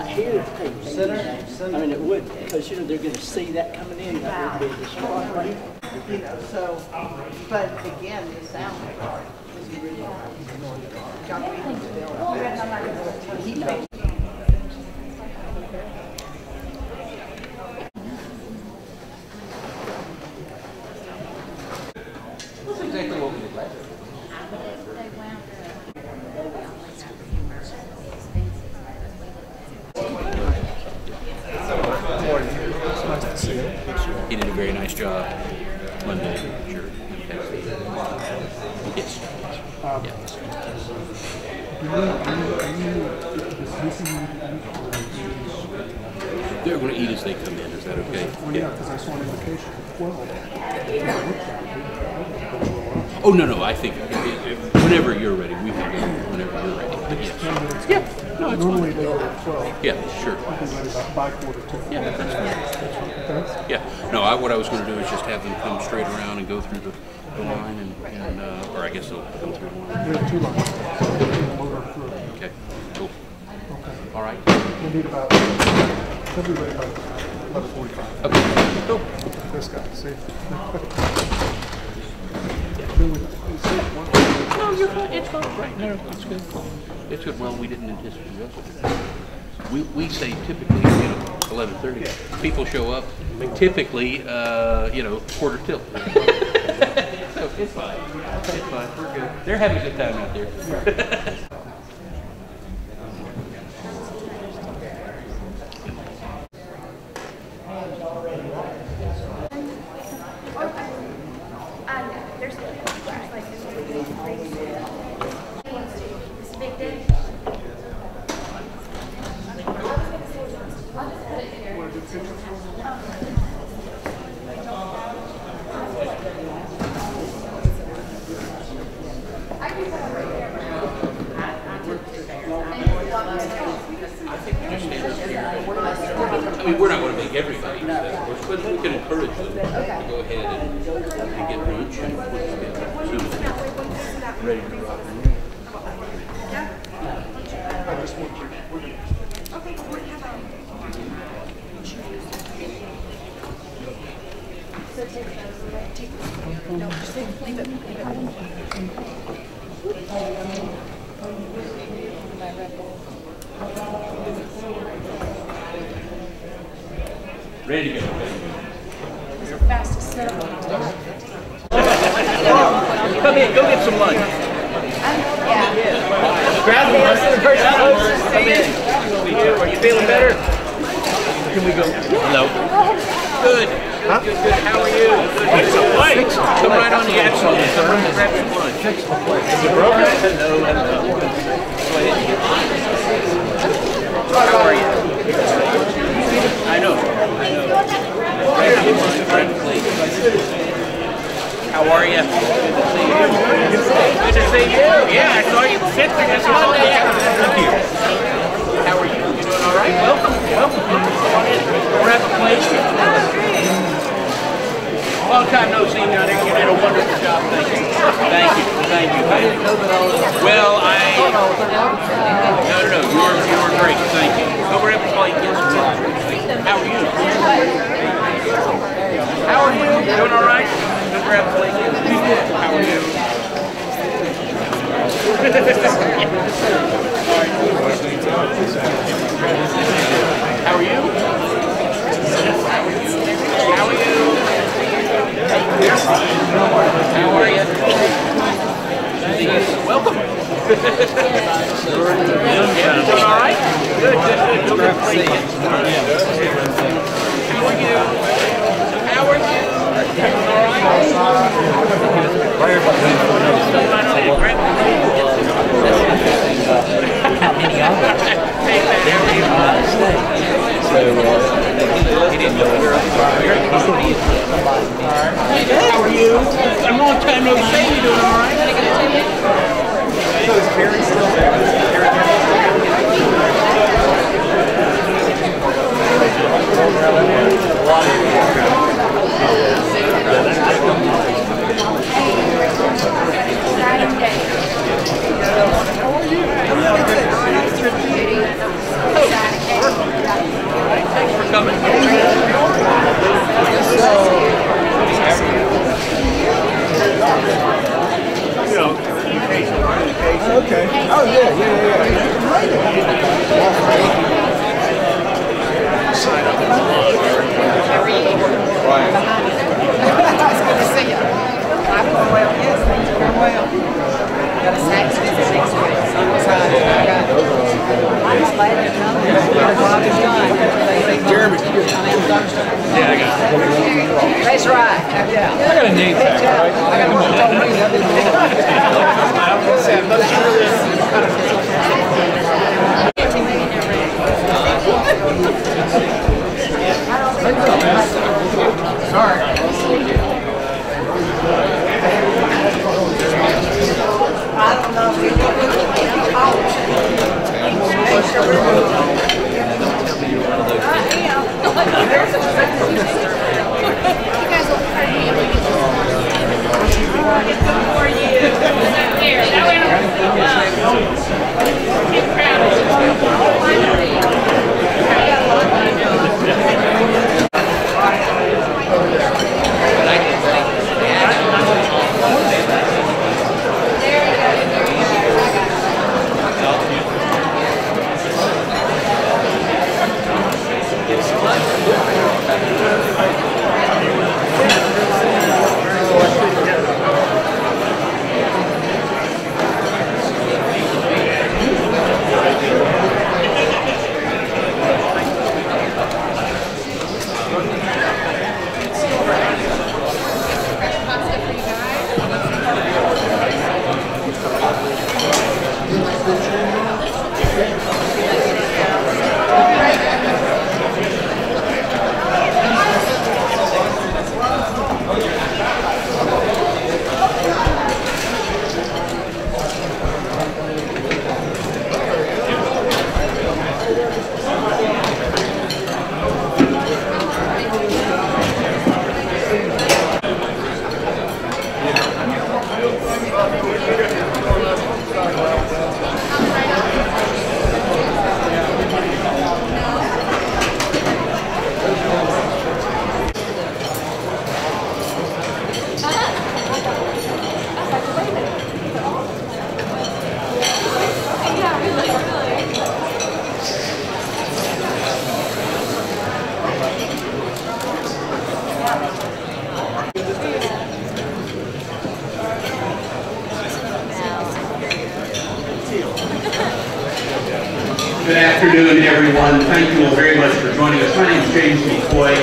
right here, center. I mean, it would, because you know they're going to see that coming in. That would be the spot. You know, so, but again, the sound part is really he makes. That's exactly what we did last year. He did a very nice job Monday, sure. Yes. They're going to eat as they come in. Is that okay? Well, yeah, because I saw an invitation for 12. Oh, no, I think whenever you're ready, we can go whenever you're ready. But yes. Yeah. No, it's normally fine. they are at 12. Yeah, sure. We can ready about by quarter to. Yeah, that's fine. Okay. Yeah. No, what I was going to do is just have them come straight around and go through the line and or I guess they'll come through the line. We have 2 lines. Load her through. Okay, cool. Okay. All right. We'll need about, they'll be ready about 11:45. Okay, cool. This guy, see? No, you're fine. It's fine. Right. No, it's good. It's good. Well, we didn't anticipate that. We say typically, 11:30. People show up. Typically, quarter till. So it's fine. It's fine. We're good. They're having a good time out there. I mean, we're not going to make everybody do that, of course, but we can encourage them to go ahead and get lunch and put it together as soon as they're ready to rock. I just want you. No, just leave it. Ready to go. It's the fastest ceremony. Come in, go get some lunch. Grab the person closest to you. Are you feeling better? Can we go? Hello. Good. Huh? Good. How are you? Good. Come right on the outside. Come right and grab some lunch. Is it broken? Hello. How are you? I know. Grab your lunch, please. How are you? Good to see you. Yeah, I saw you sit there just Monday. Thank you. How are you? You doing all right? Welcome. Grab a plate. Long time no see, Johnny. You did a wonderful job. Thank you. Well, No. You were great. Thank you. Go grab a plate. Get some lunch. How are you? Doing all right? Go grab a plate. How are you? How are you? Welcome. Doing all right? Good. How are you? How are you? A long time no see. You doing all right? So is Barry still there? I got a name tag, right? Sorry. I don't know if you know Good afternoon, everyone. Thank you all very much for joining us. My name is James McCoy.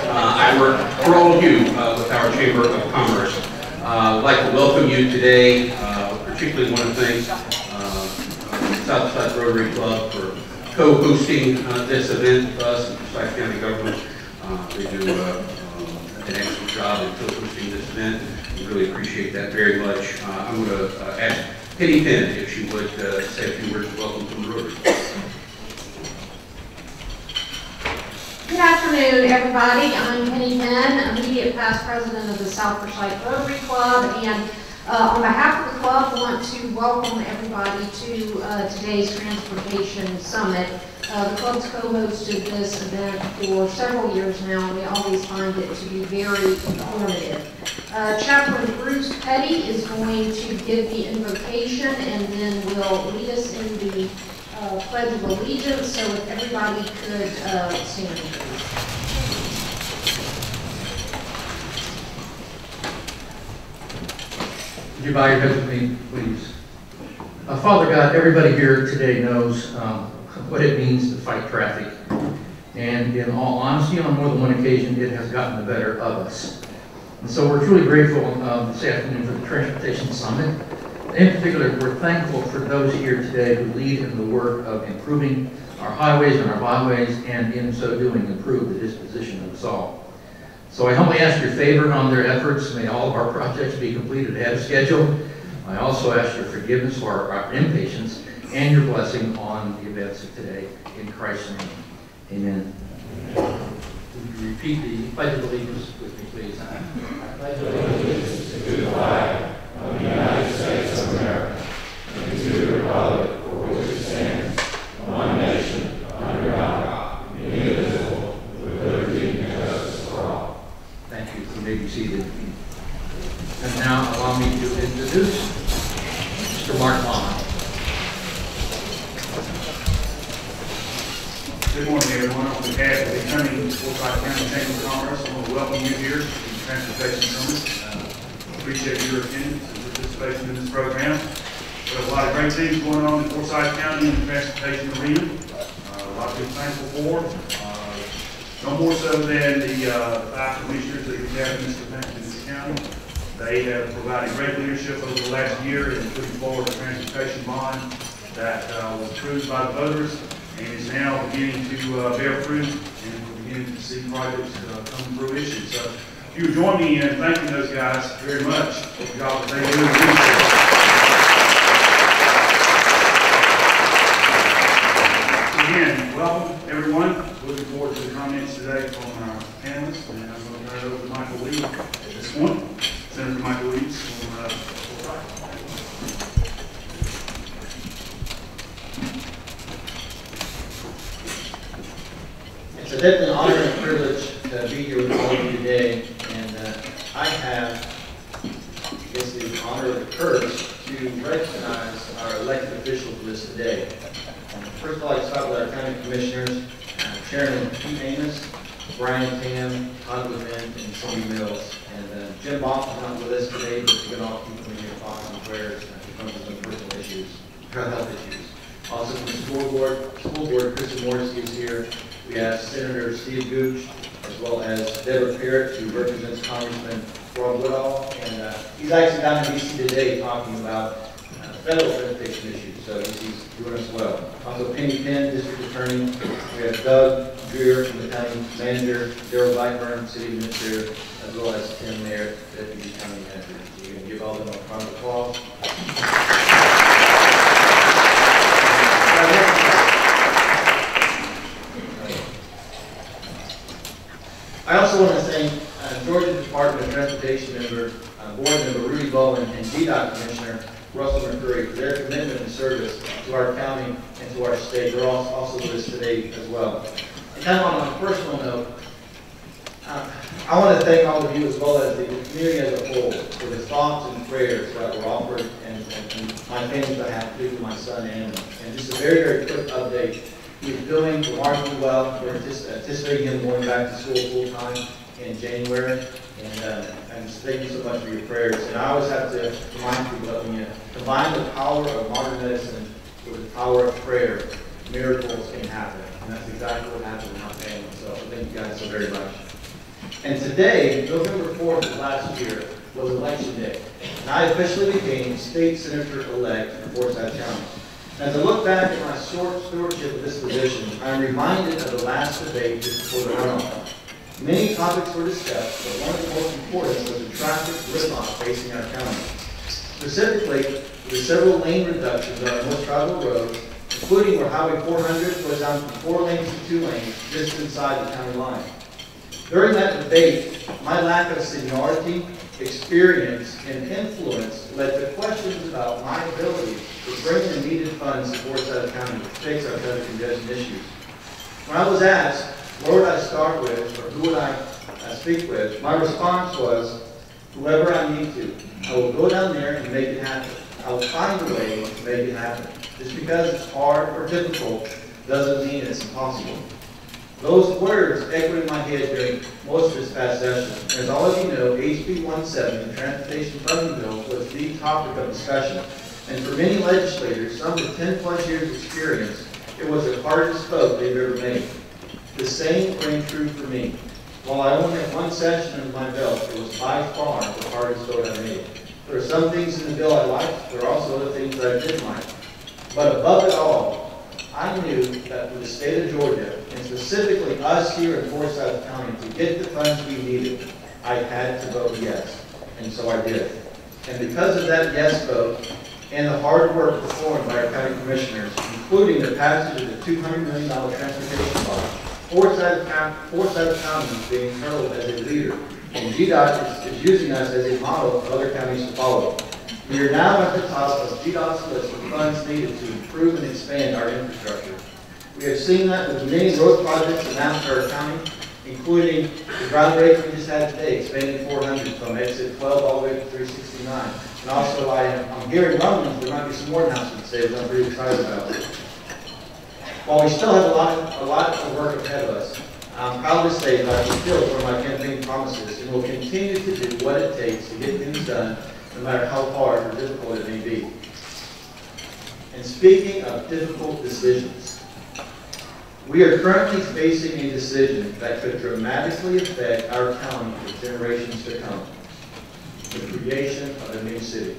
I work for all of you with our Chamber of Commerce. I'd like to welcome you today, particularly want to thank Southside Rotary Club for co-hosting this event with us and Forsyth County government. They do an excellent job in co-hosting this event. We really appreciate that very much. I'm going to ask Penny Penn if she would say a few words of welcome from the Rotary. Good afternoon, everybody. I'm Penny Penn, immediate past president of the South Forsyth Rotary Club, and on behalf of the club, I want to welcome everybody to today's Transportation Summit. The club's co-hosted this event for several years now, and we always find it to be very informative. Chaplain Bruce Petty is going to give the invocation and then will lead us in the Pledge of Allegiance, so if everybody could stand, please. Would you bow your heads with me, please? Father God, everybody here today knows what it means to fight traffic. And in all honesty, on more than one occasion, it has gotten the better of us. And so we're truly grateful this afternoon for the Transportation Summit. In particular, we're thankful for those here today who lead in the work of improving our highways and our byways, and in so doing, improve the disposition of us all. So I humbly ask your favor on their efforts. May all of our projects be completed ahead of schedule. I also ask your forgiveness for our impatience and your blessing on the events of today. In Christ's name, amen. Would you repeat the Pledge of Allegiance with me, please? I pledge allegiance to the flag of the United States of America and to the republic for which it stands, one nation, under God, indivisible, with liberty and justice for all. Thank you. You may be seated. And now allow me to introduce Mr. Mark Long. Good morning, everyone. On behalf of the Cumming Forsyth County Chamber of Commerce, I want to welcome you here to the Transportation Summit. Appreciate your attendance and participation in this program. We have a lot of great things going on in Forsyth County in the transportation arena. A lot to be thankful for. No more so than the 5 commissioners that we have in this county. They have provided great leadership over the last year in putting forward a transportation bond that was approved by the voters and is now beginning to bear fruit, and we're beginning to see projects come to fruition. So if you would join me in thanking those guys very much for the job that they do. Again, welcome everyone. Looking forward to the comments today from our panelists, and I'm going to turn it over to Michael Lee at this point. Senator Michael Lee from Forsyth. It's a definite honor and privilege to be here with all of you today, and I have the honor of the courage to recognize our elected officials for this today. First of all, I'd like to start with our county commissioners, Chairman Pete Amos, Brian Tam, Todd Levin, and Sonny Mills. And Jim Boff is not with us today, but we're going to all keep him in your thoughts and prayers because of some personal issues, health issues. Also from the school board, Kristen Morrissey is here. We have Senator Steve Gooch, as well as Deborah Parrott, who represents Congressman Rob Woodall. And he's actually down in D.C. today talking about federal transportation issues, so he's doing us well. Also, Penny Penn, District Attorney. We have Doug Dreer from the County Manager, Gerald Blackburn, City Administrator, as well as Tim Mayer, Deputy County Manager. So we're going to give all of them a round of applause. I also want to thank Georgia Department of Transportation member, Board Member Rudy Bowen, and GDOT Commissioner Russell McCoy for their commitment and service to our county and to our state. They're also with us today as well. And kind of on a personal note, I want to thank all of you as well as the community as a whole for the thoughts and prayers that were offered and my family's behalf, particularly my son Anna. And just a very, very quick update. He's doing remarkably well. We're anticipating him going back to school full time in January. And just thank you so much for your prayers. And I always have to remind people that when you combine the power of modern medicine with the power of prayer, miracles can happen. And that's exactly what happened in my family. So thank you guys so very much. And today, November 4th of last year, was election day. And I officially became state senator-elect for Forsyth County. As I look back at my short stewardship of this position, I'm reminded of the last debate just before the runoff. Many topics were discussed, but one of the most important was the traffic gridlock facing our county. Specifically, the several lane reductions on our most traveled roads, including where Highway 400 goes down from 4 lanes to 2 lanes just inside the county line. During that debate, my lack of seniority, experience, and influence led to questions about my ability to bring the needed funds to Forsyth County to fix our traffic congestion issues. When I was asked, where would I start with, or who would I speak with, my response was, whoever I need to. I will go down there and make it happen. I will find a way to make it happen. Just because it's hard or difficult doesn't mean it's impossible. Those words echoed in my head during most of this past session. As all of you know, HB 170, the Transportation Funding Bill, was the topic of discussion. And for many legislators, some with 10+ years experience, it was the hardest vote they've ever made. The same rang true for me. While I only had one session under my belt, it was by far the hardest vote I made. There are some things in the bill I liked, there are also other things that I didn't like. But above it all, I knew that for the state of Georgia, and specifically us here in Forsyth County, to get the funds we needed, I had to vote yes. And so I did. And because of that yes vote, and the hard work performed by our county commissioners, including the passage of the $200 million transportation bond, Forsyth County is being heralded as a leader, and GDOT is using us as a model for other counties to follow. We are now at the top of GDOT's list of funds needed to improve and expand our infrastructure. We have seen that with many road projects announced in our county, including the groundbreaking we just had today, expanding 400 from exit 12 all the way to 369. And also, I'm hearing rumblings there might be some more announcements today, which I'm pretty excited about. While we still have a lot of work ahead of us, I'm proud to say that I fulfilled one of my campaign promises and will continue to do what it takes to get things done, no matter how hard or difficult it may be. And speaking of difficult decisions, We are currently facing a decision that could dramatically affect our county for generations to come, the creation of a new city.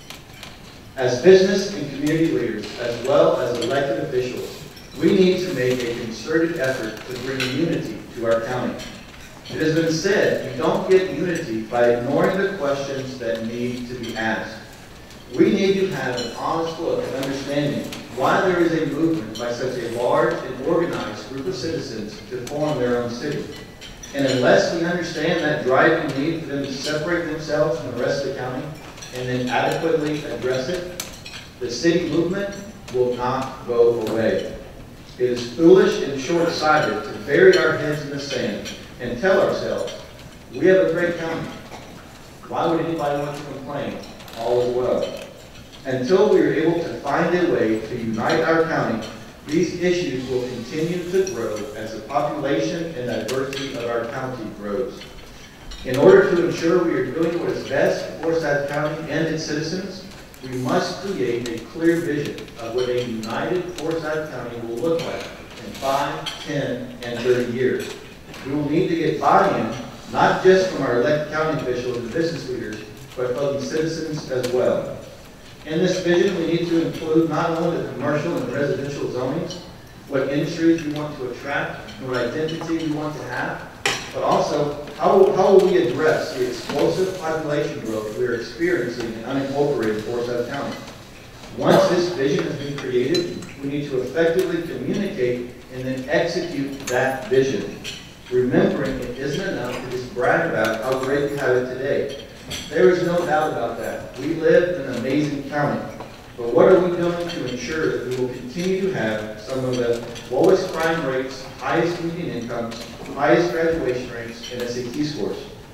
As business and community leaders, as well as elected officials, we need to make a concerted effort to bring unity to our county. It has been said you don't get unity by ignoring the questions that need to be asked. We need to have an honest look at understanding why there is a movement by such a large and organized group of citizens to form their own city. And unless we understand that driving need for them to separate themselves from the rest of the county and then adequately address it, the city movement will not go away. It is foolish and short-sighted to bury our heads in the sand and tell ourselves, we have a great county. Why would anybody want to complain? All is well. Until we are able to find a way to unite our county, these issues will continue to grow as the population and diversity of our county grows. In order to ensure we are doing what is best for Forsyth County and its citizens, we must create a clear vision of what a united Forsyth County will look like in 5, 10, and 30 years. We will need to get buy-in, not just from our elected county officials and business leaders, but from the citizens as well. In this vision, we need to include not only the commercial and residential zonings, what industries we want to attract, and what identity we want to have, but also how will we address the explosive population growth we are experiencing in unincorporated Forsyth County. Once this vision has been created, we need to effectively communicate and then execute that vision. Remembering it isn't enough to just brag about how great we have it today. There is no doubt about that. We live in an amazing county. But what are we doing to ensure that we will continue to have some of the lowest crime rates, highest median incomes, highest graduation rates, and SAT scores?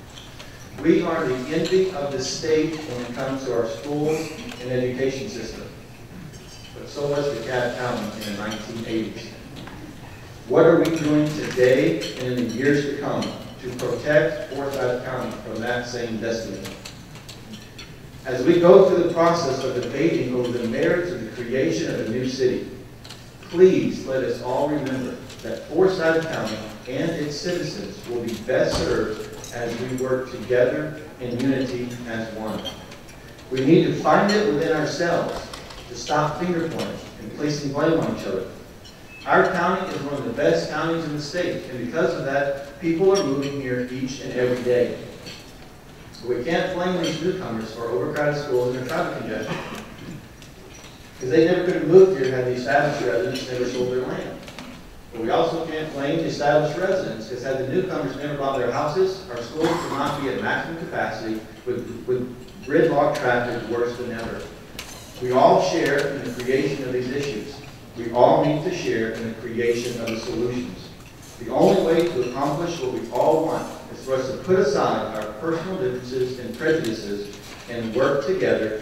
We are the envy of the state when it comes to our schools and education system. But so was DeKalb County in the 1980s. What are we doing today and in the years to come to protect Forsyth County from that same destiny? As we go through the process of debating over the merits of the creation of a new city, please let us all remember that Forsyth County and its citizens will be best served as we work together in unity as one. We need to find it within ourselves to stop finger pointing and placing blame on each other. Our county is one of the best counties in the state, and because of that, people are moving here each and every day. We can't blame these newcomers for overcrowded schools and traffic congestion, because they never could have moved here had the established residents never sold their land. But we also can't blame the established residents, because had the newcomers never bought their houses, our schools would not be at maximum capacity with gridlocked traffic worse than ever. We all share in the creation of these issues. We all need to share in the creation of the solutions. The only way to accomplish what we all want is for us to put aside our personal differences and prejudices and work together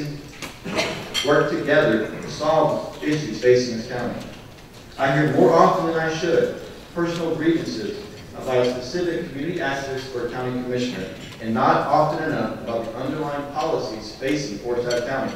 to solve issues facing this county. I hear more often than I should personal grievances about a specific community activist or county commissioner, and not often enough about the underlying policies facing Forsyth County.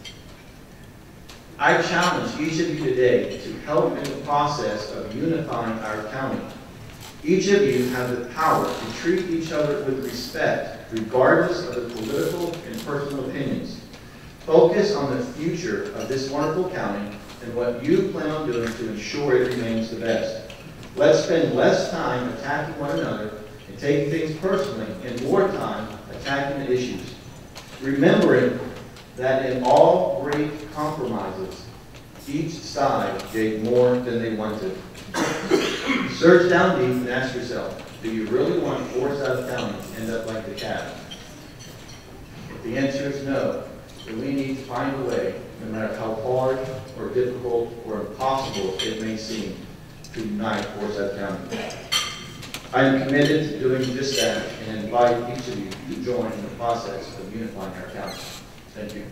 I challenge each of you today to help in the process of unifying our county. Each of you have the power to treat each other with respect, regardless of the political and personal opinions. Focus on the future of this wonderful county and what you plan on doing to ensure it remains the best. Let's spend less time attacking one another and taking things personally and more time attacking the issues. Remembering that in all great compromises, each side gave more than they wanted. Search down deep and ask yourself, do you really want Forsyth County to end up like DeKalb? If the answer is no, then we need to find a way, no matter how hard or difficult or impossible it may seem, to unite Forsyth County. I am committed to doing just that and invite each of you to join in the process of unifying our county. Thank you.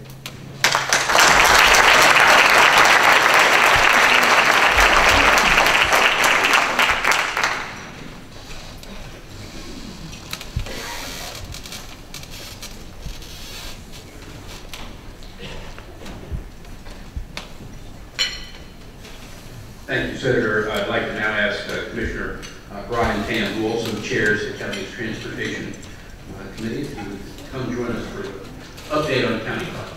Thank you, Senator. I'd like to Commissioner Brian Tam, who also chairs the county's transportation committee, if he would come join us for an update on county projects.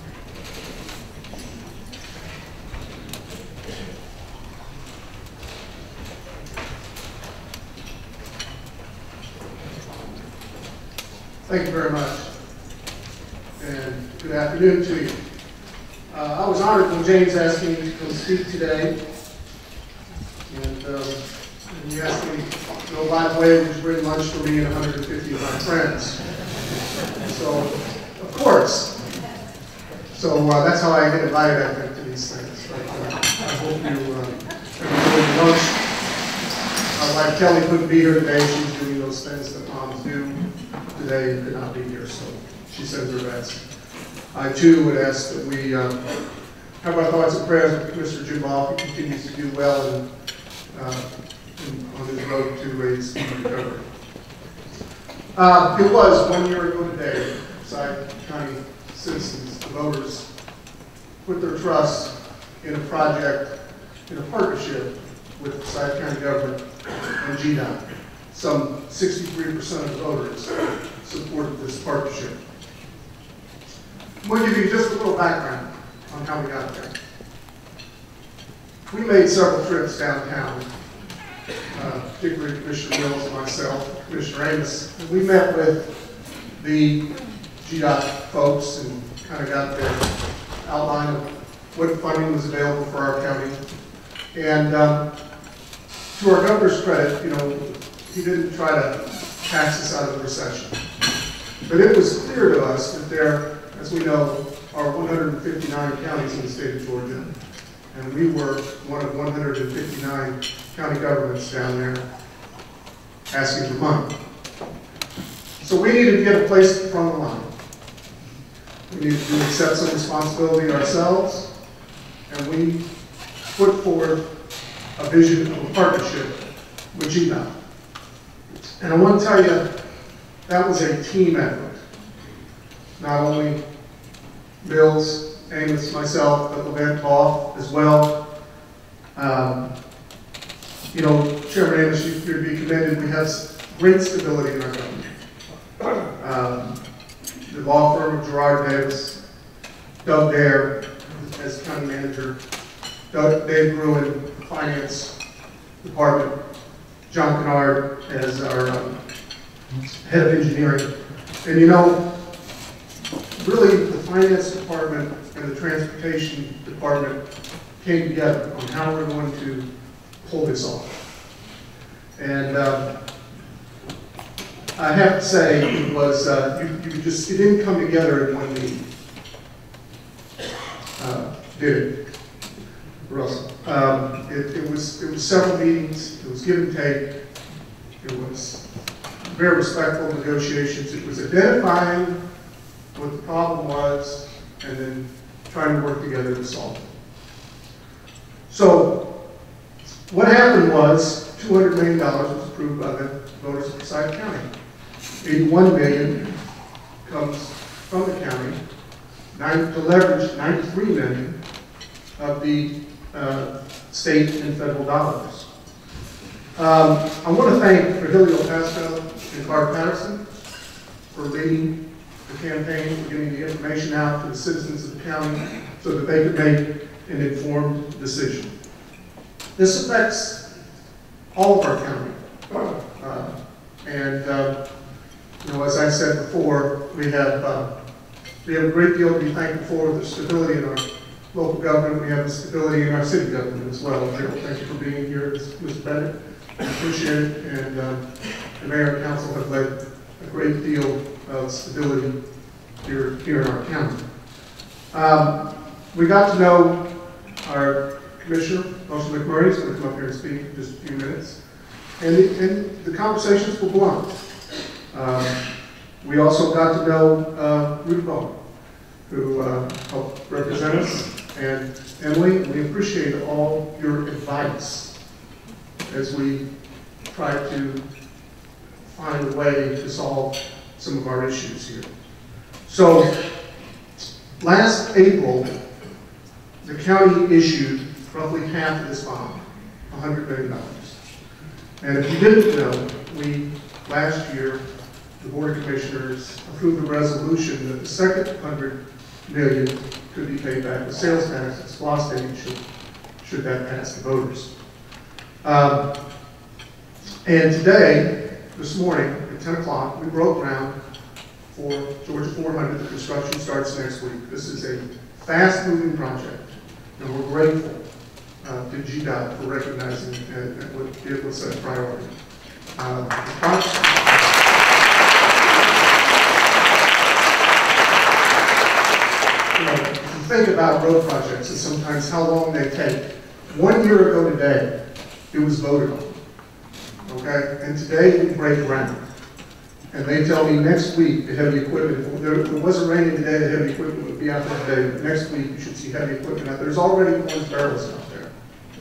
Thank you very much, and good afternoon to you. I was honored when James asked me to come speak today, and he asked me, oh, by the way, would you bring lunch for me and 150 of my friends? So, of course. So that's how I get invited, I think, to these things. But, I hope you enjoy lunch. Like Kelly couldn't be here today, she's doing those things that moms do today and could not be here, so she sends her best. I too would ask that we have our thoughts and prayers with Commissioner Judloff, who continues to do well on his road to a speedy recovery. It was 1 year ago today, Forsyth County citizens, the voters, put their trust in a project, in a partnership with Forsyth County government and GDOT. Some 63% of the voters supported this partnership. I'm going to give you just a little background on how we got there. We made several trips downtown, particularly Commissioner Mills and myself, Commissioner Amos, and we met with the GDOT folks and kind of got their outline of what funding was available for our county. And to our governor's credit, he didn't try to tax us out of the recession. But it was clear to us that there, as we know, are 159 counties in the state of Georgia. And we were one of 159 county governments down there asking for money. So we needed to get a place at the front of the line. We needed to accept some responsibility ourselves, and we put forth a vision of a partnership with GDOT. And I want to tell you, that was a team effort. Not only Mills, Amos, myself, but Levant Toff as well. Chairman Amos, you'd be commended. We have great stability in our government. The law firm of Gerard Davis, Doug Dare as county manager, Dave Gruen, finance department, John Cunard as our head of engineering. And really the finance department and the transportation department came together on how we're going to pull this off. And I have to say, it was, it didn't come together in one meeting. Did it, Russell? It was several meetings, it was give and take, it was very respectful negotiations, it was identifying what the problem was and then trying to work together to solve it. So what happened was $200 million was approved by the voters of Forsyth County. $81 million comes from the county to leverage $93 million of the state and federal dollars. I want to thank Virgilio Pasco and Clark Patterson for leading the campaign, for getting the information out to the citizens of the county so that they could make an informed decision. This affects all of our county. As I said before, we have a great deal to be thankful for, the stability in our local government. We have the stability in our city government as well. Gerald, thank you for being here. Mr. Bennett, I appreciate it. And the mayor and council have led a great deal of stability here in our county. We got to know our commissioner, Mr. McCoy, is going to come up here and speak in just a few minutes. And the conversations were blunt. We also got to know Rudy Bowen, who helped represent us, and Emily. We appreciate all your advice as we try to find a way to solve some of our issues here. So, last April, the county issued roughly half of this bond, $100 million. And if you didn't know, last year, the Board of Commissioners approved a resolution that the second $100 million could be paid back with sales tax at SPLOST stage should that pass the voters. And today, this morning, at 10 o'clock, we broke ground for Georgia 400. The construction starts next week. This is a fast-moving project, and we're grateful to GDOT for recognizing it was a priority. If you think about road projects and sometimes how long they take, 1 year ago today, it was voted on. Okay? And today we break ground. And they tell me next week the heavy equipment, if it wasn't raining today, the heavy equipment would be out there today. But next week you should see heavy equipment out there. There's already orange barrels out there.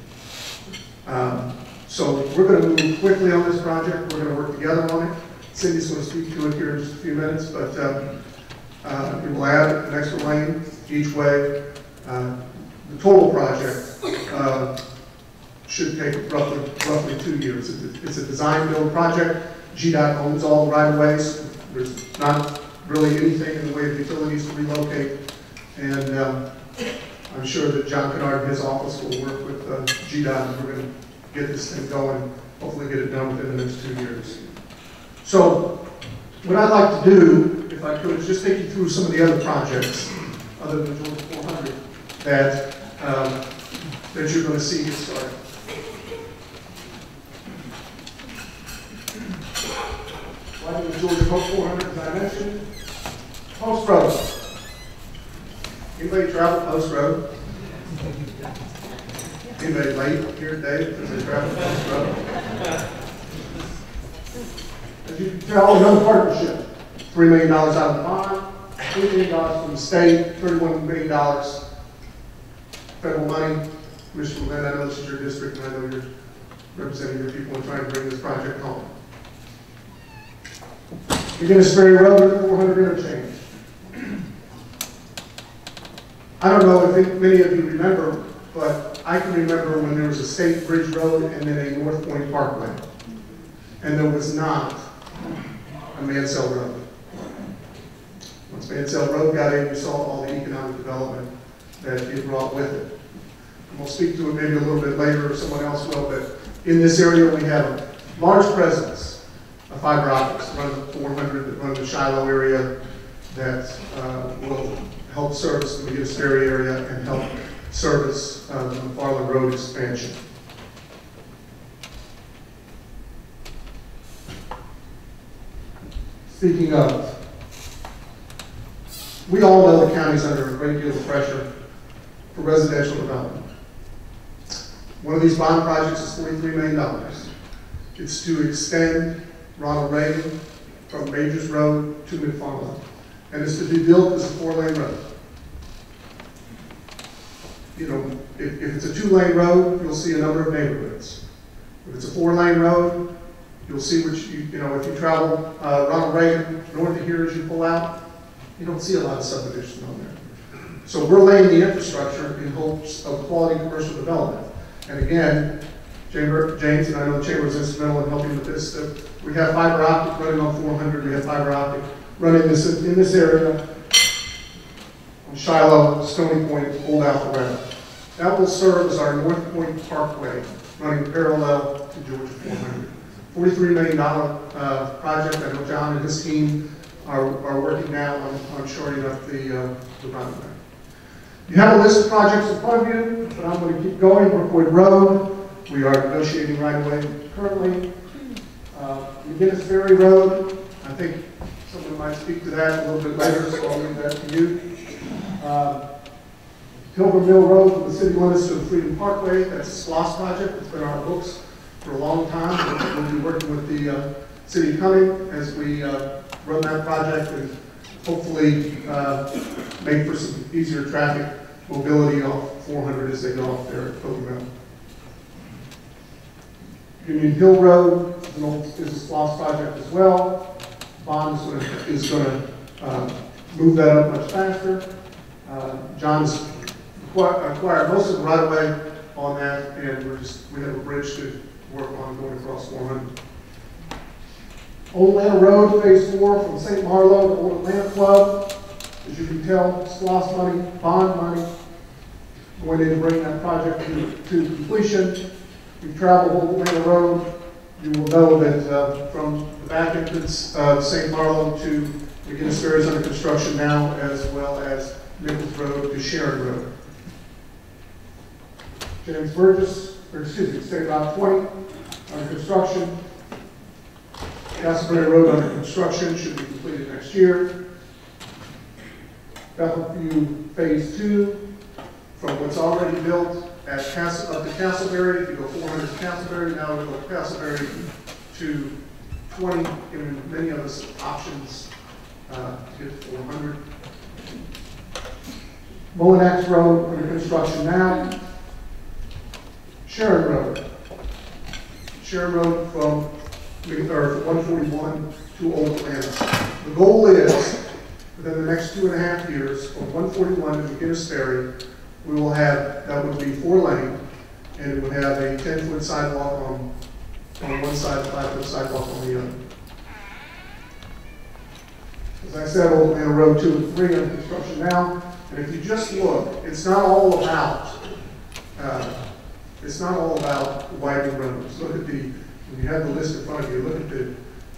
So we're going to move quickly on this project. We're going to work together on it. Cindy's going to speak to it here in just a few minutes, but it will add an extra lane each way. The total project should take roughly 2 years. It's a design-build project. GDOT owns all the right-of-ways. There's not really anything in the way of utilities to relocate. And I'm sure that John Cunard and his office will work with GDOT, and we're going to get this thing going, hopefully get it done within the next 2 years. So what I'd like to do, if I could, is just take you through some of the other projects, other than Georgia 400, that you're going to see get started. Like the Georgia 400, as I mentioned, Post Road. Anybody travel Post Road? Anybody late here today because they travel Post Road? As you can tell, another partnership. $3 million out of the bond, $3 million from the state, $31 million federal money. Commissioner Bennett, I know this is your district, and I know you're representing your people and trying to bring this project home. McGinnis Ferry Road, 400 interchange. I don't know if many of you remember, but I can remember when there was a State Bridge Road and then a North Point Parkway. And there was not a Mansell Road. Once Mansell Road got in, you saw all the economic development that it brought with it. And we'll speak to it maybe a little bit later, or someone else will, but in this area we have a large presence of fiber optics, run the 400 that run the Shiloh area, that will help service the McGinnis Ferry area and help service the McFarland Road expansion. Speaking of, we all know the county's under a great deal of pressure for residential development. One of these bond projects is $43 million. It's to extend Ronald Reagan from Majors Road to McFarland, and it's to be built as a 4-lane road. You know, if it's a 2-lane road, you'll see a number of neighborhoods. If it's a 4-lane road, you'll see which, you know, if you travel Ronald Reagan north of here as you pull out, you don't see a lot of subdivisions on there. So we're laying the infrastructure in hopes of quality commercial development. And again, James, and I know the Chamber is instrumental in helping with this, we have fiber optic running on 400, we have fiber optic running in this area, on Shiloh, Stony Point, Old Alpharetta. That will serve as our North Point Parkway, running parallel to Georgia 400. $43 million project. I know John and his team are working now on shoring up the runway. You have a list of projects in front of you, but I'm going to keep going. Brookwood Road, we are negotiating right away currently. McGinnis Ferry Road, I think someone might speak to that a little bit later, so I'll leave that to you. Pilgrim Mill Road from the city limits to the Freedom Parkway, that's a SPLOST project. It's been on our books for a long time. We'll be working with the city of Cumming as we run that project and hopefully make for some easier traffic mobility off 400 as they go off there at Pilgrim Mill. Union Hill Road is a SPLOST project as well. Bond is going to move that up much faster. John's acquired most of the right-of-way on that, and we have a bridge to work on going across 400. Old Atlanta Road, Phase 4, from St. Marlowe to Old Atlanta Club. As you can tell, SLOSS money, bond money, going in to bring that project to completion. If you've traveled Old Atlanta Road, you will know that from the back entrance of St. Marlowe to McGinnis Ferry is under construction now, as well as Nichols Road to Sharon Road. James Burgess, State Route 20, under construction. Castleberry Road under construction, should be completed next year. Bellevue Phase 2, from what's already built at up to Castleberry. If you go 400 to Castleberry, now we go Castleberry to 20, giving many of us options to get to 400. Mullinax Road under construction now. Sharon Road. Sharon Road from 141 to Old Atlanta. The goal is, within the next 2.5 years, from 141 to McGinnis Ferry, we will have, that would be 4-lane, and it would have a 10-foot sidewalk on one side, 5-foot sidewalk on the other. As I said, Old Atlanta Road 2 and 3 under construction now, and if you just look, it's not all about widening roads. Look at when you have the list in front of you, look at the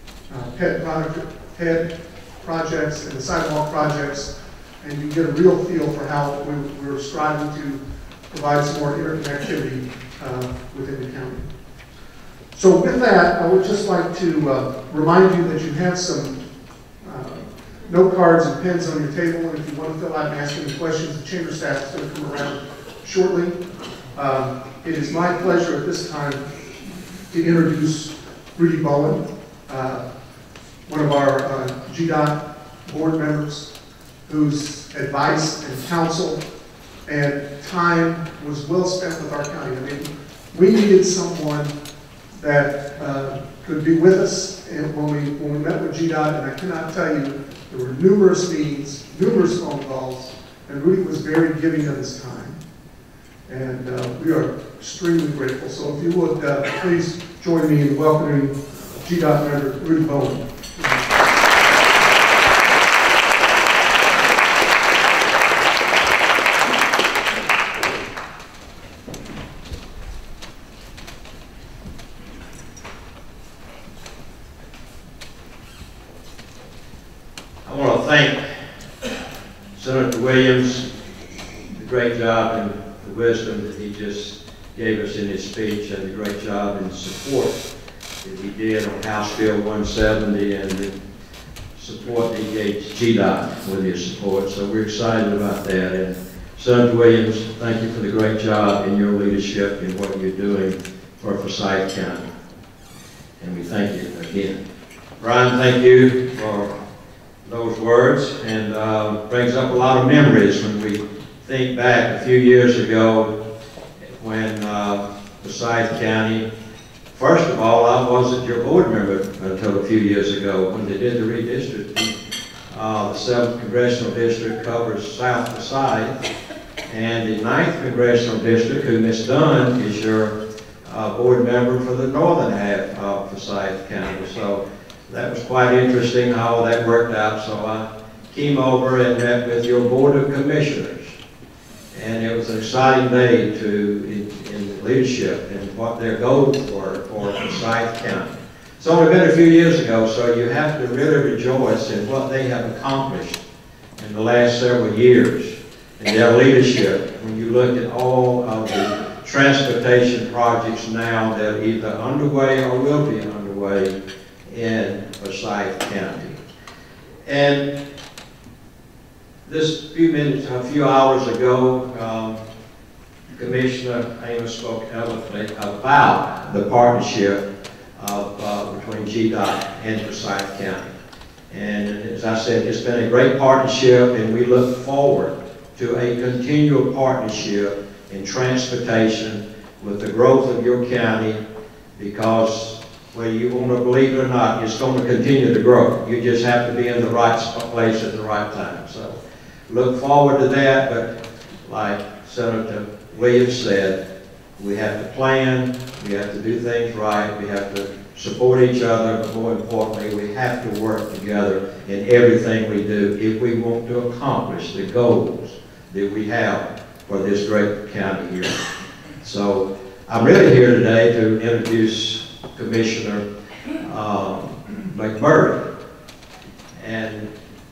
PED projects and the sidewalk projects, and you get a real feel for how we're striving to provide some more interconnectivity within the county. So with that, I would just like to remind you that you have some note cards and pens on your table, and if you want to fill out and ask any questions, the chamber staff is going to come around shortly. It is my pleasure at this time to introduce Rudy Bowen, one of our GDOT board members, whose advice and counsel and time was well spent with our county. I mean, we needed someone that could be with us, and when we met with GDOT, and I cannot tell you, there were numerous meetings, numerous phone calls, and Rudy was very giving of his time. And we are extremely grateful. So if you would please join me in welcoming GDOT member Rudy Bowen. I want to thank Senator Williams, the great job and the wisdom that he just gave us in his speech, and the great job in support that he did on House Bill 170, and the support that he gave GDOT with his support. So we're excited about that. And Senator Williams, thank you for the great job in your leadership and what you're doing for Forsyth County. And we thank you again. Brian, thank you for those words, and brings up a lot of memories when we think back a few years ago when Forsyth County, first of all, I wasn't your board member until a few years ago when they did the redistricting. The 7th Congressional District covers South Forsyth, and the 9th Congressional District, who Ms. Dunn is your board member for the northern half of Forsyth County. So that was quite interesting how all that worked out. So I came over and met with your Board of Commissioners. And it was an exciting day in leadership and what their goals were for Forsyth County. It's only been a few years ago, so you have to really rejoice in what they have accomplished in the last several years in their leadership. When you look at all of the transportation projects now that are either underway or will be underway in Forsyth County. And this a few hours ago, Commissioner Amos spoke eloquently about the partnership between GDOT and Forsyth County. And as I said, it's been a great partnership, and we look forward to a continual partnership in transportation with the growth of your county, because whether you want to believe it or not, it's going to continue to grow. You just have to be in the right place at the right time. So look forward to that, but like Senator Williams said, We have to plan, we have to do things right, we have to support each other, but more importantly, we have to work together in everything we do if we want to accomplish the goals that we have for this great county here. So I'm really here today to introduce Commissioner McMurray. And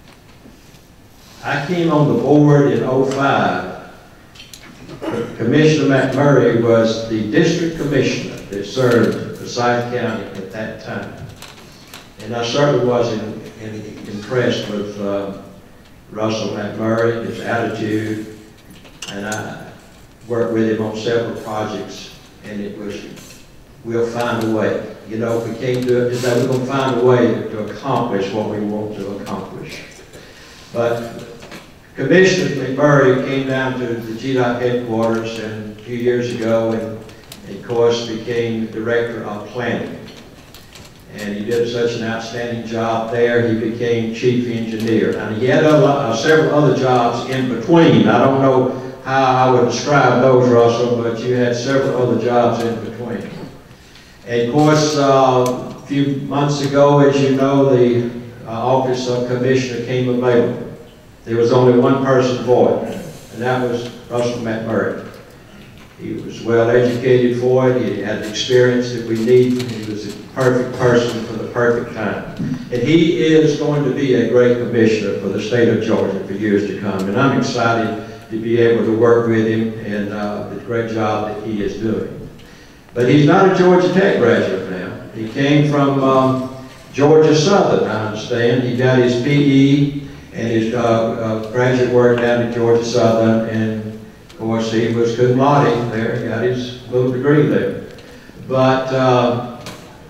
I came on the board in '05. Commissioner McMurray was the district commissioner that served Forsyth County at that time. And I certainly was impressed with Russell McMurray, his attitude, and I worked with him on several projects, and it was, we'll find a way. You know, if we can't do it today, we're going to find a way to accomplish what we want to accomplish. But Commissioner McMurray came down to the GDOT headquarters and a few years ago and of course became Director of Planning. And he did such an outstanding job there, he became Chief Engineer. And he had several other jobs in between. I don't know how I would describe those, Russell, but you had several other jobs in between. And of course, a few months ago, as you know, the office of Commissioner came available. There was only one person for it, and that was Russell McMurray. He was well educated for it, he had the experience that we need, he was the perfect person for the perfect time. And he is going to be a great commissioner for the state of Georgia for years to come, and I'm excited to be able to work with him and the great job that he is doing. But he's not a Georgia Tech graduate now. He came from Georgia Southern, I understand. He got his PE and his graduate work down at Georgia Southern, and of course he was cum laude there, he got his little degree there. But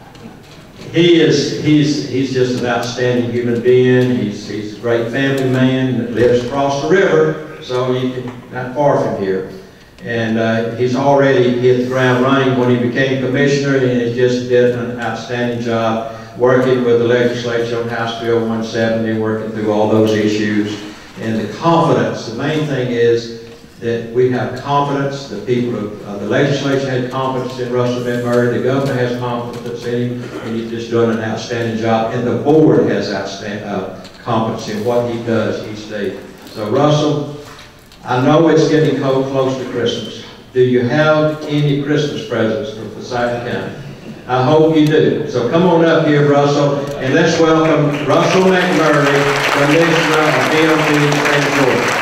he's just an outstanding human being. He's a great family man that lives across the river, so not far from here. And he's already hit the ground running when he became commissioner, and he just did an outstanding job working with the legislature on House Bill 170, working through all those issues. And the confidence, the main thing is that we have confidence, the people of the legislature had confidence in Russell McMurray, the governor has confidence in him, and he's just doing an outstanding job, and the board has confidence in what he does each day. So Russell, I know it's getting close to Christmas. Do you have any Christmas presents for Forsyth County? I hope you do. So come on up here, Russell, and let's welcome Russell McMurray, Commissioner of DOT in the state of Georgia.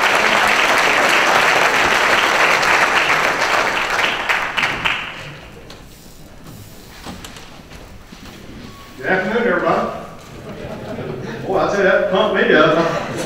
Good afternoon, everybody. Boy, I tell you, that pumped me up.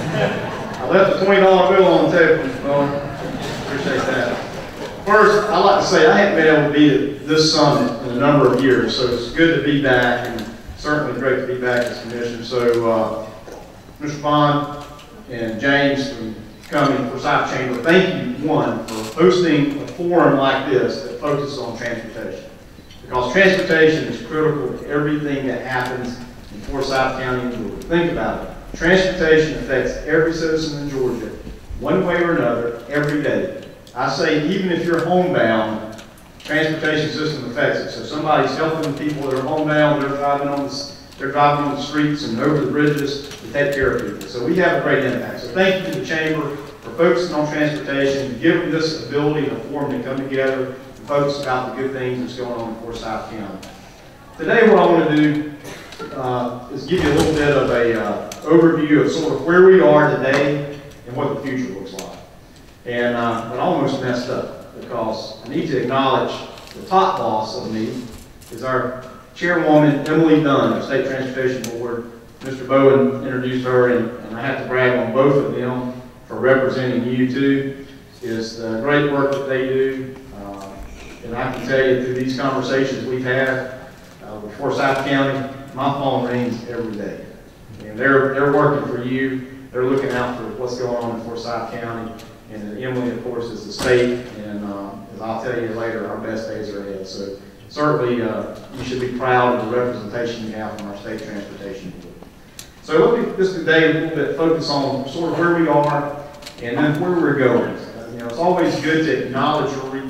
I left a $20 bill on the table. Well, appreciate that. First, I'd like to say I haven't been able to be at this summit in a number of years, so it's good to be back, and certainly great to be back as commissioner. So, Mr. Bond and James from Cumming, Forsyth Chamber, thank you, one, for hosting a forum like this that focuses on transportation. Because transportation is critical to everything that happens in Forsyth County and Georgia. Think about it. Transportation affects every citizen in Georgia, one way or another, every day. I say even if you're homebound, transportation system affects it. So somebody's helping people that are homebound, they're driving on the streets and over the bridges to take care of people. So we have a great impact. So thank you to the Chamber for focusing on transportation, giving this ability and a forum to come together and focus about the good things that's going on in Forsyth County. Today what I want to do is give you a little bit of a overview of sort of where we are today and what the future looks like. And I almost messed up because I need to acknowledge the top boss of me is our chairwoman, Emily Dunn of State Transportation Board. Mr. Bowen introduced her, and I have to brag on both of them for representing you too, is the great work that they do. And I can tell you through these conversations we've had with Forsyth County, my phone rings every day. And they're working for you. They're looking out for what's going on in Forsyth County. And Emily, of course, is the state, and as I'll tell you later, our best days are ahead. So certainly, you should be proud of the representation you have from our state transportation board. So let me just today a little bit focus on sort of where we are and then where we're going. You know, it's always good to acknowledge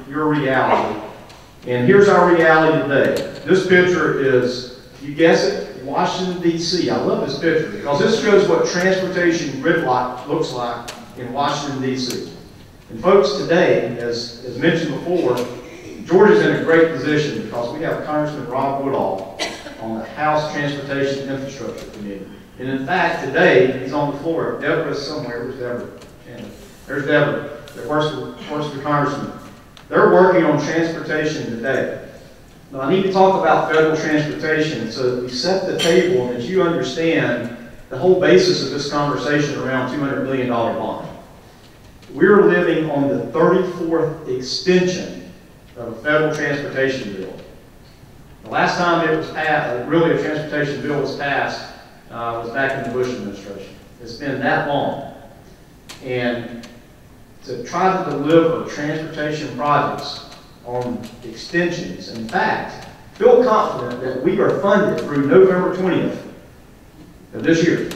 your reality. And here's our reality today. This picture is, you guess it, Washington, D.C. I love this picture because this shows what transportation gridlock looks like in Washington, D.C. And folks, today, as mentioned before, Georgia's in a great position because we have Congressman Rob Woodall on the House Transportation Infrastructure Committee. And in fact, today, he's on the floor. Deborah's somewhere. Where's Deborah? There's Deborah that works for Congressman. They're working on transportation today. Now, I need to talk about federal transportation so that we set the table and that you understand the whole basis of this conversation around $200 billion bond. We're living on the 34th extension of a federal transportation bill. The last time it was passed, really a transportation bill was passed, was back in the Bush administration. It's been that long. And to try to deliver transportation projects on extensions, in fact, feel confident that we are funded through November 20th of this year.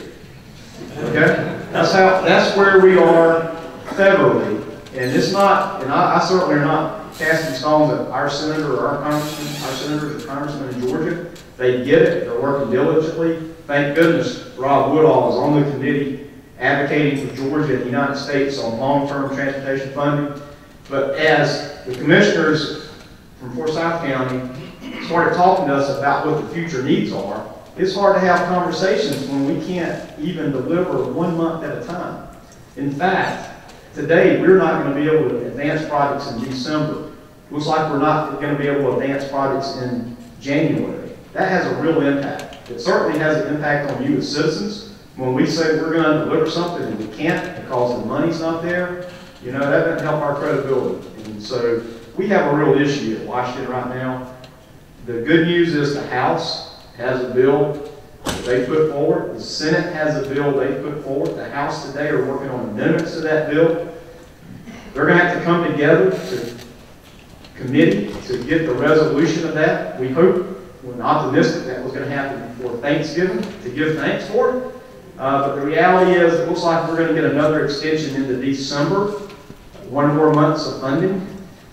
Okay? That's where we are federally. And it's not, and I certainly are not casting stones at our senator or our congressman, our senators or congressmen in Georgia. They get it. They're working diligently. Thank goodness Rob Woodall is on the committee advocating for Georgia and the United States on long-term transportation funding. But as the commissioners from Forsyth County started talking to us about what the future needs are, it's hard to have conversations when we can't even deliver 1 month at a time. In fact, today we're not going to be able to advance projects in December. Looks like we're not going to be able to advance projects in January. That has a real impact. It certainly has an impact on you as citizens. When we say we're going to deliver something and we can't because the money's not there, you know, that doesn't help our credibility. And so we have a real issue at Washington right now. The good news is the House has a bill that they put forward. The Senate has a bill they put forward. The House today are working on amendments to that bill. They're going to have to come together to committee to get the resolution of that. We hope, we're optimistic that was going to happen before Thanksgiving to give thanks for it. But the reality is, it looks like we're going to get another extension into December, 1 more months of funding,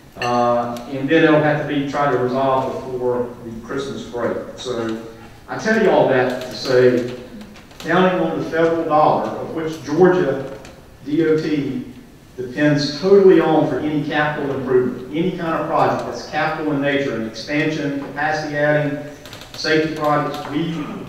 and then it'll have to be tried to resolve before the Christmas break. So I tell you all that to say, counting on the federal dollar, of which Georgia DOT depends totally on for any capital improvement, any kind of project that's capital in nature, an expansion, capacity adding, safety projects, we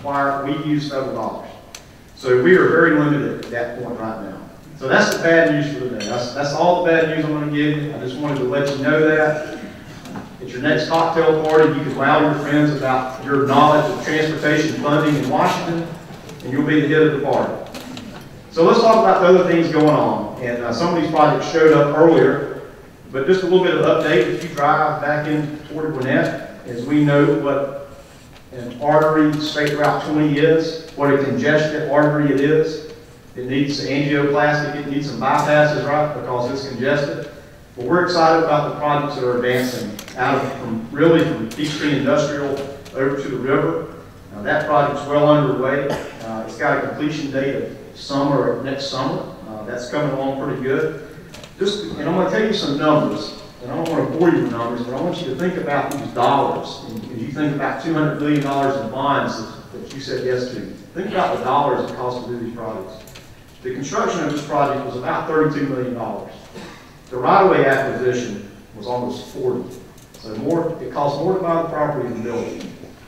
use federal dollars. So we are very limited at that point right now. So that's the bad news for today. That's all the bad news I'm going to give you. I just wanted to let you know that. At your next cocktail party, you can wow your friends about your knowledge of transportation funding in Washington, and you'll be the hit of the party. So let's talk about the other things going on. And some of these projects showed up earlier, but just a little bit of update. If you drive back in toward Gwinnett, as we know what an artery, State Route 20 is, what a congested artery it is. It needs angioplasty, it needs some bypasses, right, because it's congested. But we're excited about the projects that are advancing from Peachtree Industrial over to the river. Now, that project's well underway. It's got a completion date of next summer. That's coming along pretty good. And I'm going to tell you some numbers. And I don't want to bore you with numbers, but I want you to think about these dollars. And as you think about $200 billion in bonds that you said yes to, think about the dollars it costs to do these projects. The construction of this project was about $32 million. The right-of-way acquisition was almost $40. So it costs more to buy the property than build it.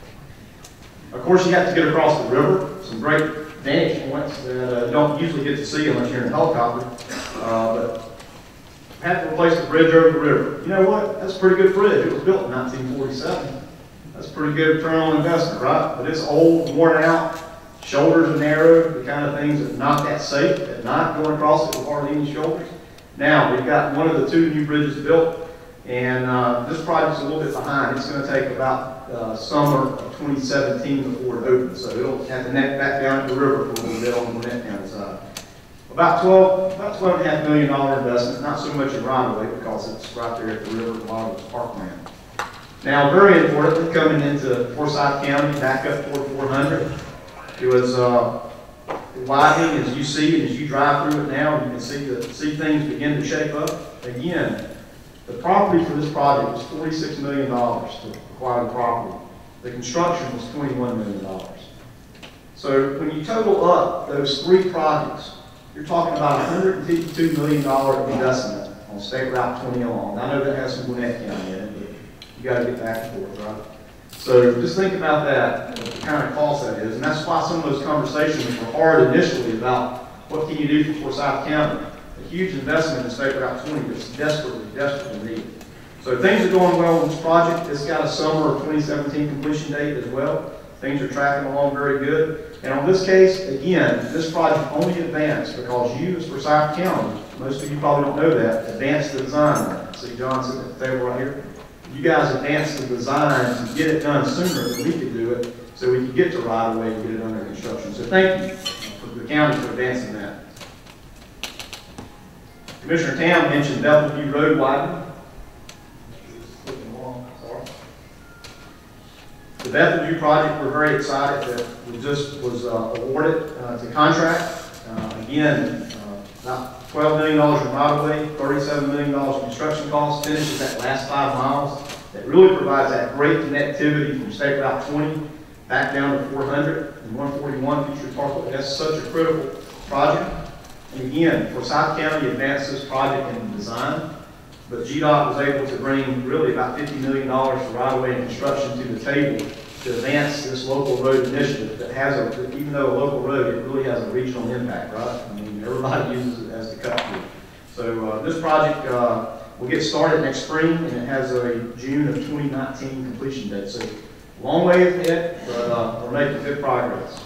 Of course, you have to get across the river. Some great vantage points that you don't usually get to see unless you're in a helicopter. But had to replace the bridge over the river. You know what? That's a pretty good bridge. It was built in 1947. That's a pretty good return on investment, right? But it's old, worn out, shoulders are narrow, the kind of things that are not that safe at night going across it with hardly any shoulders. Now, we've got one of the 2 new bridges built, and this project's a little bit behind. It's going to take about summer of 2017 before it opens. So it'll have to net back down to the river for a little bit on the Gwinnett County side. About $12.5 million investment, not so much in right-of-way because it's right there at the river, a lot of it's parkland. Now, very importantly, coming into Forsyth County, back up toward 400, it was widening as you see, and as you drive through it now, you can see things begin to shape up. Again, The property for this project was $46 million to acquire the property. The construction was $21 million. So when you total up those three projects, you're talking about $152 million investment on State Route 20 along. I know that has some Gwinnett County in it, but you got to get back and forth, right? So just think about that, the kind of cost that is. And that's why some of those conversations were hard initially about what can you do for Forsyth County. A huge investment in State Route 20 that's desperately needed. So things are going well on this project. It's got a summer of 2017 completion date as well. Things are tracking along very good. And on this case, again, this project only advanced because you, as Forsyth County, most of you probably don't know that, advanced the design. See John sitting at the table right here? You guys advanced the design to get it done sooner than we could do it, so we could get to right away and get it under construction. So thank you for the county for advancing that. Commissioner Tam mentioned Bellevue Road widening. The Bellevue project, we're very excited that we just was awarded to contract. Again, about $12 million in right-of-way, $37 million in construction costs, finishes that last 5 miles. That really provides that great connectivity from State Route 20 back down to 400 and 141 Future Parkway. That's such a critical project. And again, Forsyth County advanced this project in design, but GDOT was able to bring really about $50 million for right-of-way and construction to the table to advance this local road initiative that has a, even though a local road, it really has a regional impact, right? I mean, everybody uses it as the cut through. So this project will get started next spring, and it has a June of 2019 completion date. So long way ahead, but we're making good progress.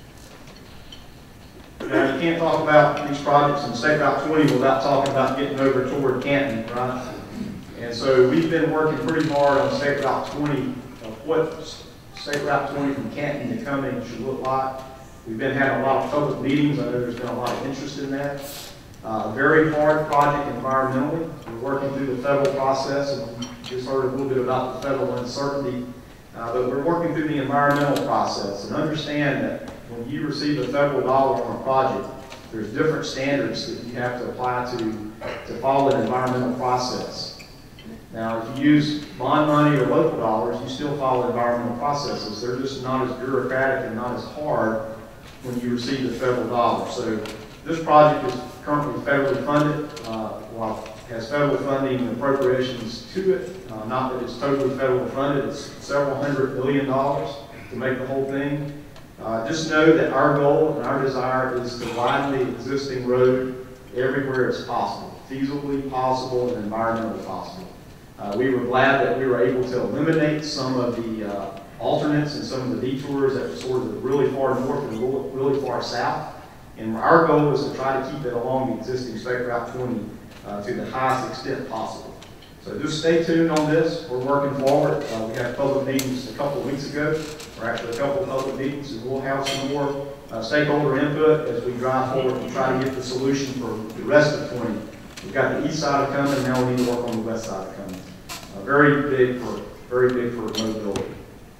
Now, you can't talk about these projects in State Route 20 without talking about getting over toward Canton, right? And so we've been working pretty hard on State Route 20 of what State Route 20 from Canton to Cumming should look like. We've been having a lot of public meetings. I know there's been a lot of interest in that. Very hard project environmentally. We're working through the federal process, and you just heard a little bit about the federal uncertainty. But we're working through the environmental process, and understand that when you receive a federal dollar on a project, there's different standards that you have to apply to follow an environmental process. Now, if you use bond money or local dollars, you still follow environmental processes. They're just not as bureaucratic and not as hard when you receive the federal dollar. So this project is currently federally funded. While it has federal funding and appropriations to it, not that it's totally federally funded, it's several $100 million to make the whole thing. Just know that our goal and our desire is to widen the existing road everywhere it's possible, feasibly possible and environmentally possible. We were glad that we were able to eliminate some of the alternates and some of the detours that were sort of really far north and really far south. And our goal is to try to keep it along the existing State Route 20 to the highest extent possible. So just stay tuned on this. We're working forward. We had public meetings a couple of weeks ago, or actually a couple of public meetings, and we'll have some more stakeholder input as we drive forward and try to get the solution for the rest of 20. We've got the east side of Cumming, now we need to work on the west side of Cumming. Very big for mobility.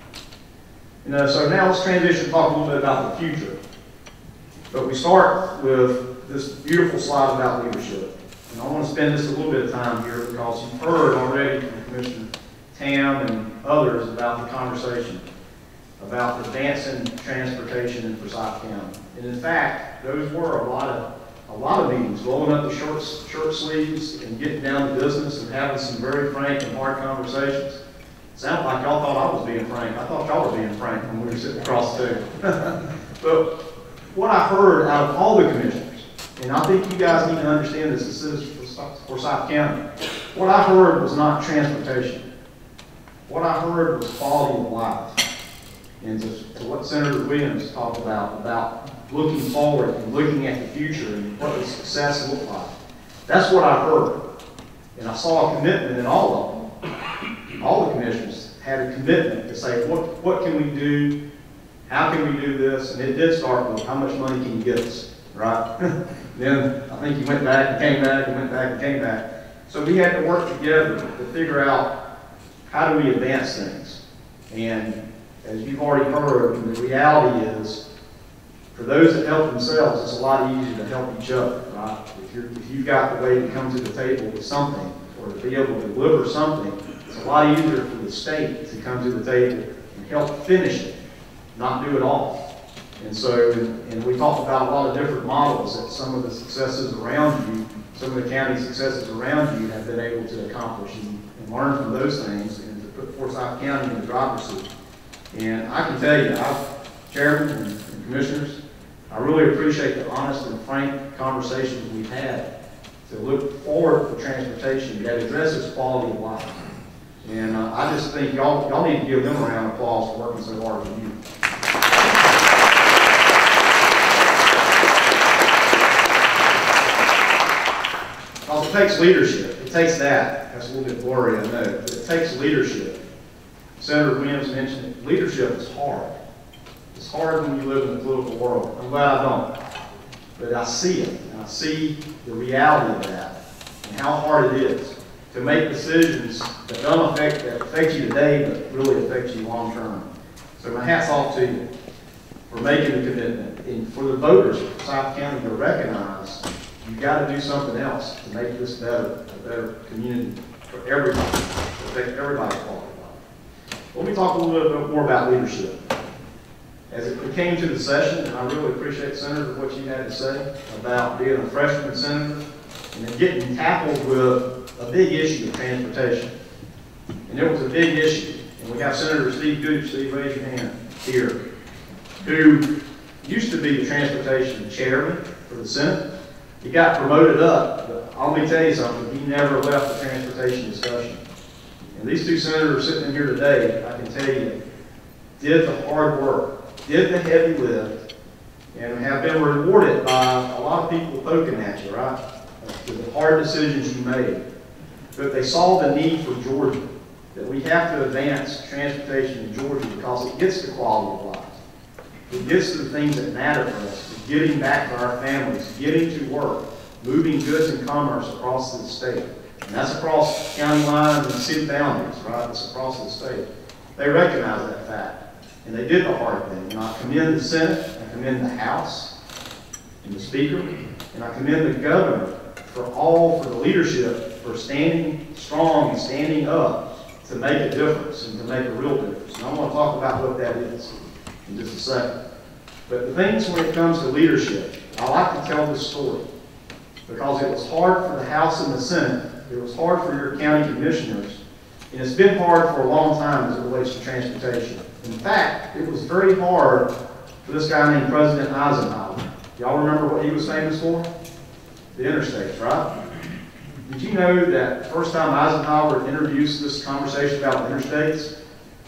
So now let's transition and talk a little bit about the future. But we start with this beautiful slide about leadership. And I want to spend just a little bit of time here because you've heard already from Commissioner Tam and others about the conversation about advancing transportation in Forsyth County. And in fact, those were a lot of meetings, rolling up the shirt sleeves and getting down to business and having some very frank and hard conversations. It sounded like y'all thought I was being frank. I thought y'all were being frank when we were sitting across the table. But what I heard out of all the commissioners, and I think you guys need to understand this is Forsyth County, what I heard was not transportation. What I heard was quality of life. And to what Senator Williams talked about looking forward and looking at the future and what does success look like. That's what I heard. And I saw a commitment in all of them. All the commissioners had a commitment to say, what can we do? How can we do this? And it did start with how much money can you give us, right? Then I think you went back and came back and went back and came back. So we had to work together to figure out how do we advance things. And as you've already heard, the reality is, for those that help themselves, it's a lot easier to help each other, right? If you've got the way to come to the table with something, a or to be able to deliver something, it's a lot easier for the state to come to the table and help finish it, not do it all. And so, and we talked about a lot of different models that some of the successes around you, some of the county successes around you have been able to accomplish and learn from those things and to put Forsyth County in the driver's seat. And I can tell you, Chairman and Commissioners, I really appreciate the honest and frank conversations we've had to look forward to transportation that addresses quality of life. And I just think y'all need to give them a round of applause for working so hard with you. Because it takes leadership. It takes that. That's a little bit blurry, I know. But it takes leadership. Senator Williams mentioned it. Leadership is hard. It's hard when you live in the political world. I'm glad I don't. But I see it. And I see the reality of that and how hard it is to make decisions that don't affect you today, but really affect you long term. So my hat's off to you for making the commitment, and for the voters of Forsyth County to recognize you've got to do something else to make this better, a better community for everybody, to affect everybody's quality of life. Let me talk a little bit more about leadership. As it came to the session, and I really appreciate, Senator, what you had to say about being a freshman senator and then getting tackled with a big issue of transportation. And it was a big issue. And we have Senator Steve Gooch, Steve, raise your hand, here, who used to be the transportation chairman for the Senate. He got promoted up, but I'll let me tell you something, he never left the transportation discussion. And these two senators sitting in here today, I can tell you, did the hard work, did the heavy lift, and have been rewarded by a lot of people poking at you, right? For the hard decisions you made. But they saw the need for Georgia, that we have to advance transportation in Georgia because it gets to quality of life. It gets to the things that matter for us, to getting back to our families, getting to work, moving goods and commerce across the state. And that's across county lines and city boundaries, right? It's across the state. They recognize that fact. And they did the hard thing. And I commend the Senate, I commend the House, and the Speaker, and I commend the Governor for the leadership, for standing strong and standing up to make a difference and to make a real difference. And I want to talk about what that is in just a second. But the things when it comes to leadership, I like to tell this story because it was hard for the House and the Senate, it was hard for your county commissioners, and it's been hard for a long time as it relates to transportation. In fact, it was very hard for this guy named President Eisenhower. Y'all remember what he was famous for? The interstates, right? Did you know that the first time Eisenhower introduced this conversation about the interstates,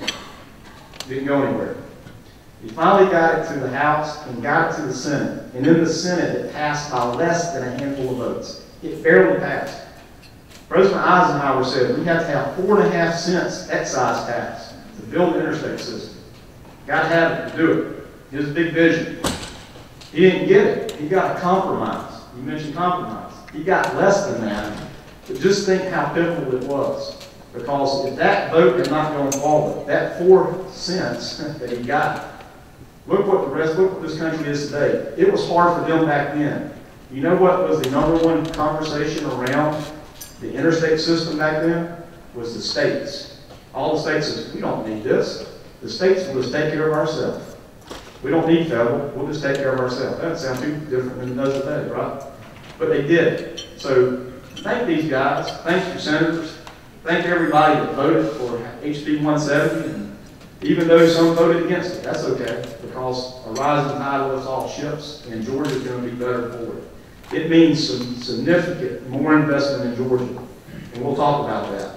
didn't go anywhere. He finally got it to the House and got it to the Senate. And in the Senate, it passed by less than a handful of votes. It barely passed. President Eisenhower said we have to have 4.5 cents excise tax to build the interstate system. Got to have it to do it. His big vision. He didn't get it. He got a compromise. You mentioned compromise. He got less than that. But just think how pitiful it was. Because if that vote had not gone forward, that 4 cents that he got, look what this country is today. It was hard for them back then. You know what was the #1 conversation around the interstate system back then? Was the states. All the states said, we don't need this. The states will just take care of ourselves. We don't need federal, we'll just take care of ourselves. That doesn't sound too different than it does today, right? But they did. So thank these guys, thank your senators, thank everybody that voted for HB 170, and even though some voted against it, that's okay, because a rising tide lifts all ships, and Georgia is going to be better for it. It means some significant more investment in Georgia, and we'll talk about that.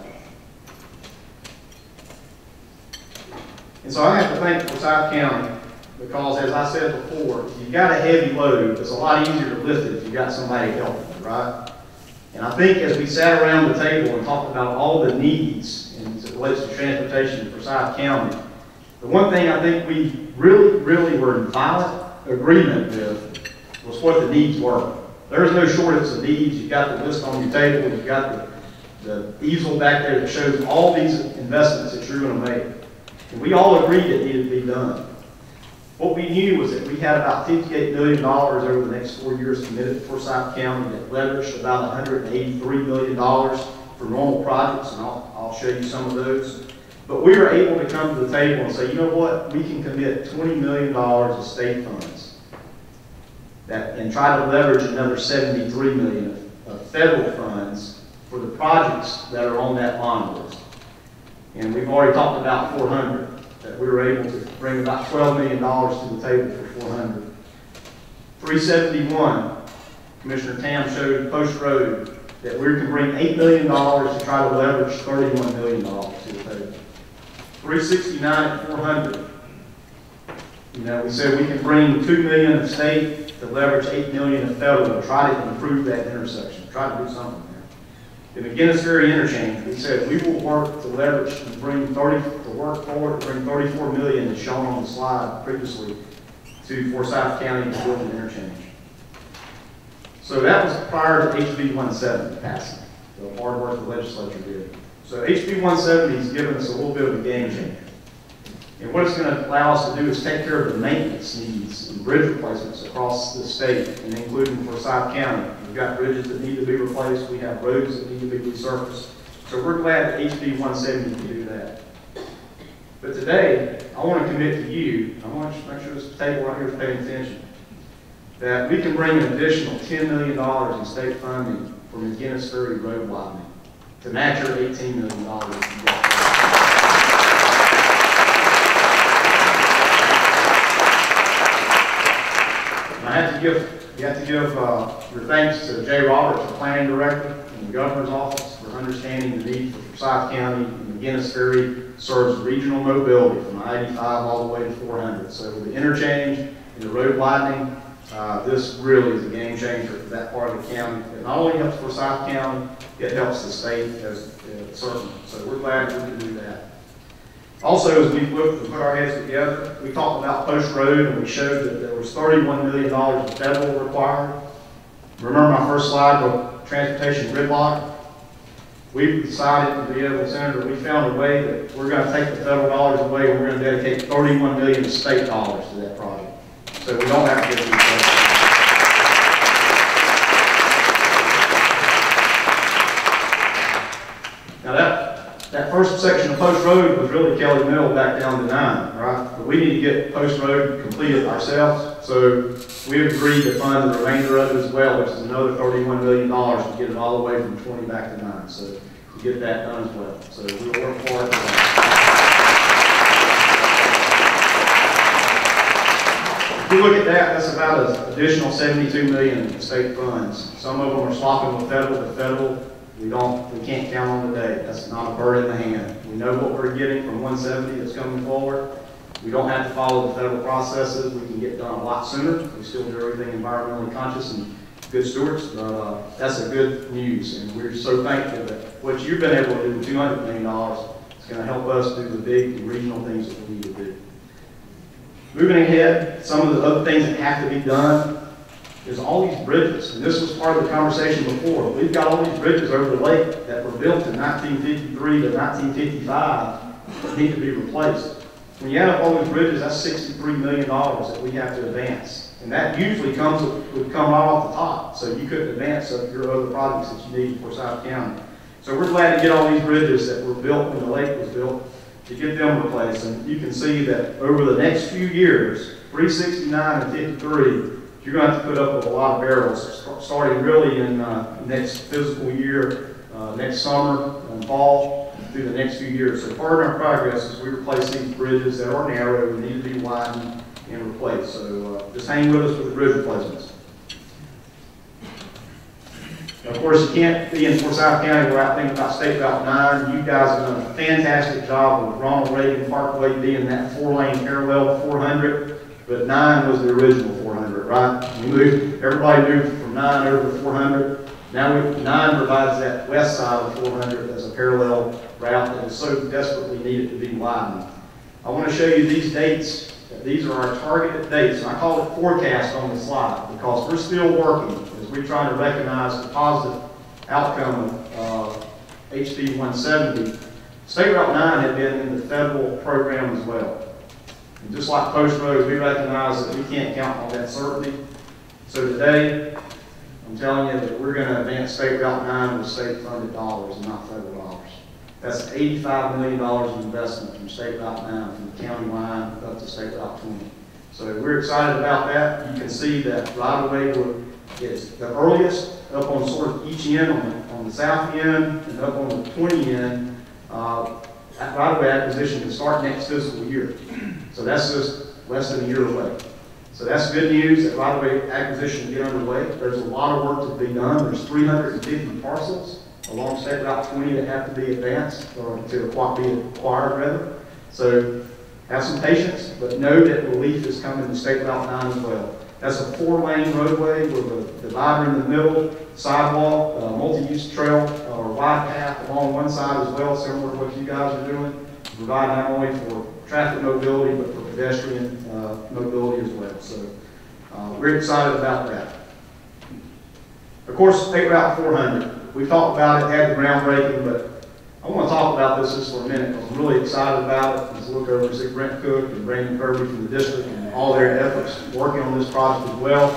And so I have to thank Forsyth County, because as I said before, if you've got a heavy load, it's a lot easier to lift it if you've got somebody helping you, right? And I think as we sat around the table and talked about all the needs as it relates to transportation in Forsyth County, the one thing I think we really were in violent agreement with was what the needs were. There's no shortage of needs. You've got the list on your table. You've got the easel back there that shows all these investments that you're going to make. And we all agreed it needed to be done. What we knew was that we had about $58 million over the next 4 years committed to Forsyth County that leveraged about $183 million for normal projects, and I'll show you some of those. But we were able to come to the table and say, you know what, we can commit $20 million of state funds and try to leverage another $73 million of federal funds for the projects that are on that bond list. And we've already talked about 400, that we were able to bring about $12 million to the table for 400. 371, Commissioner Tam showed Post Road that we can bring $8 million to try to leverage $31 million to the table. 369 at 400. You know, we said we can bring $2 million of state to leverage $8 million of federal to try to improve that intersection, try to do something there. The McGinnis Ferry interchange, we said we will work to leverage and bring work forward to bring $34 million as shown on the slide previously to Forsyth County to build an interchange. So that was prior to HB 170 passing, the hard work the legislature did. So HB 170 has given us a little bit of a game changer. And what it's going to allow us to do is take care of the maintenance needs and bridge replacements across the state, and including Forsyth County. We've got bridges that need to be replaced. We have roads that need to be resurfaced. So we're glad that HB 170 can do that. But today, I want to commit to you, I want to make sure this table right here is paying attention, that we can bring an additional $10 million in state funding for McGinnis Ferry road widening to match your $18 million. You have to give your thanks to Jay Roberts, the planning director, and the governor's office for understanding the need for Forsyth County. And McGinnis Ferry serves regional mobility from I-85 all the way to 400. So with the interchange and the road widening, this really is a game changer for that part of the county. It not only helps Forsyth County, it helps the state as certainly. So we're glad we can do that. Also, as we looked to put our heads together, we talked about Post Road, and we showed that there was $31 million of federal required. Remember my first slide with transportation gridlock? We decided to be able to, Senator, we found a way that we're going to take the federal dollars away and we're going to dedicate $31 million of state dollars to that project. So we don't have to get these federal. Now that first section of Post Road was really Kelly Mill back down to 9, right? But we need to get Post Road completed ourselves. So we agreed to fund the remainder of it as well, which is another $31 million to get it all the way from 20 back to 9. So to get that done as well. So we'll work hard for that. If you look at that, that's about an additional $72 million in state funds. Some of them are swapping with federal, but federal we can't count on today. That's not a bird in the hand. We know what we're getting from 170 that's coming forward. We don't have to follow the federal processes. We can get done a lot sooner. We still do everything environmentally conscious and good stewards. But that's a good news, and we're so thankful that what you've been able to do with $200 million is going to help us do the big and regional things that we need to do. Moving ahead, some of the other things that have to be done is all these bridges, and this was part of the conversation before. We've got all these bridges over the lake that were built in 1953 to 1955 that need to be replaced. When you add up all these bridges, that's $63 million that we have to advance. And that usually would come right off the top, so you couldn't advance your other projects that you need for Forsyth County. So we're glad to get all these bridges that were built when the lake was built, to get them replaced. And you can see that over the next few years, 369 and 53, you're going to have to put up with a lot of barrels, starting really in next fiscal year, next summer and fall, through the next few years. So part of our progress is we replace these bridges that are narrow and need to be widened and replaced. So just hang with us with the bridge replacements. Now, of course, you can't be in Forsyth County without thinking about State Route 9. You guys have done a fantastic job with Ronald Reagan Parkway being that 4-lane parallel 400. But 9 was the original 400, right? Everybody moved from 9 over to 400. Now 9 provides that west side of 400 as a parallel route that is so desperately needed to be widened. I want to show you these dates. These are our targeted dates. And I call it forecast on the slide because we're still working as we try to recognize the positive outcome of HB 170. State Route 9 had been in the federal program as well. And just like Post Road, we recognize that we can't count on that certainty. So today, I'm telling you that we're going to advance State Route 9 with state-funded dollars and not federal dollars. That's $85 million of investment from State Route 9, from the county line up to State Route 20. So we're excited about that. You can see that right-of-way is the earliest up on sort of each end, on the south end and up on the 20 end. Right-of-way acquisition can start next fiscal year. So that's just less than a year away. So that's good news that right-of-way acquisition will get underway. There's a lot of work to be done. There's 350 parcels along State Route 20 that have to be advanced, or to be acquired rather. So have some patience, but know that relief is coming to State Route 9 as well. That's a 4-lane roadway with a divider in the middle, sidewalk, multi-use trail, or wide path along one side as well, similar to what you guys are doing, to provide not only for traffic mobility, but for pedestrian mobility as well. So we're excited about that. Of course, State Route 400. We talked about it, had the groundbreaking, but I want to talk about this just for a minute because I'm really excited about it. Let's look over and see Brent Cook and Brandon Kirby from the district and all their efforts working on this project as well.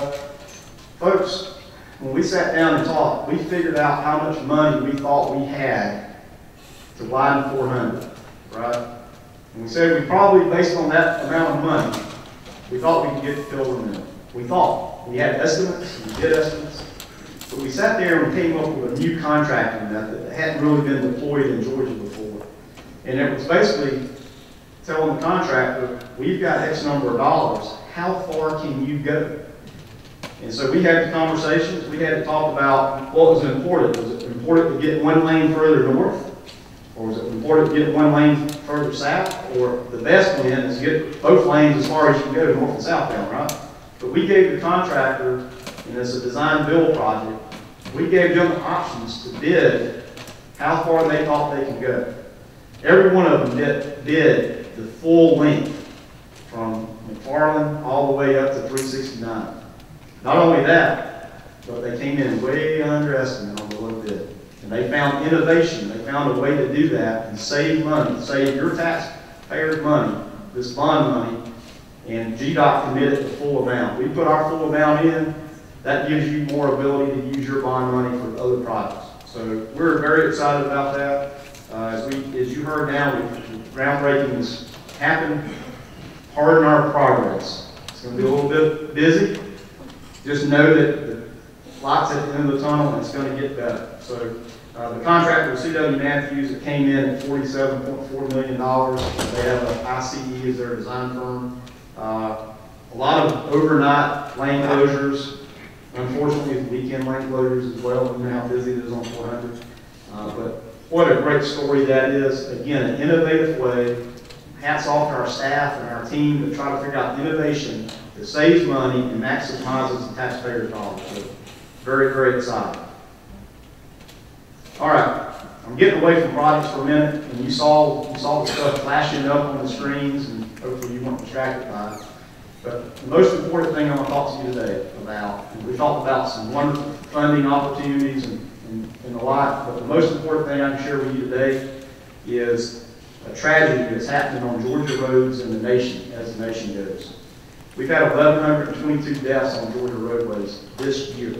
Folks, when we sat down and talked, we figured out how much money we thought we had to widen 400, right? And we said we probably, based on that amount of money, we thought we could get to Pilgrim Mill. We thought. We had estimates, we did estimates. But we sat there and came up with a new contracting method that hadn't really been deployed in Georgia before. And it was basically telling the contractor, we've got X number of dollars, how far can you go? And so we had the conversations, we had to talk about what was important. Was it important to get one lane further north? Or was it important to get one lane further south? Or the best plan is to get both lanes as far as you can go, north and southbound, right? But we gave the contractor, and it's a design-build project, we gave them the options to bid how far they thought they could go. Every one of them bid the full length from McFarland all the way up to 369. Not only that, but they came in way under estimate on the low bid. And they found innovation. They found a way to do that and save money, save your taxpayers' money, this bond money, and GDOT committed the full amount. We put our full amount in. That gives you more ability to use your bond money for other projects. So we're very excited about that. As you heard now, groundbreaking has happened. Harden our progress. It's going to be a little bit busy. Just know that the light's at the end of the tunnel and it's going to get better. So the contractor with C.W. Matthews, it came in at $47.4 million. They have an ICE as their design firm. A lot of overnight lane closures. Unfortunately, weekend lane closures as well. You know how busy it is on 400. But what a great story that is. Again, an innovative way. Hats off to our staff and our team to try to figure out innovation that saves money and maximizes the taxpayers' dollars. So very, very exciting. All right, I'm getting away from projects for a minute, and you saw the stuff flashing up on the screens, and hopefully you weren't distracted by it. But the most important thing I want to talk to you today about, and we talked about some wonderful funding opportunities and a lot, but the most important thing I can share with you today is a tragedy that's happening on Georgia roads in the nation, as the nation goes. We've had 1,122 deaths on Georgia roadways this year.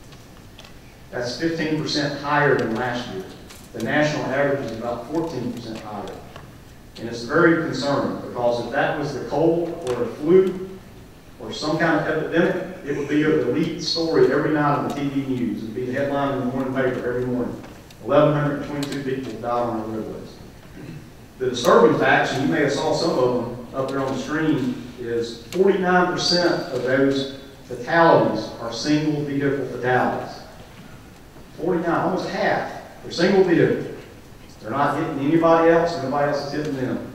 That's 15% higher than last year. The national average is about 14% higher. And it's very concerning because if that was the cold or the flu or some kind of epidemic, it would be the lead story every night on the TV news. It would be the headline in the morning paper every morning. 1,122 people died on our roadways. The disturbing facts, and you may have saw some of them up there on the screen, is 49% of those fatalities are single vehicle fatalities. 49, almost half, are single vehicle. They're not hitting anybody else, and nobody else is hitting them.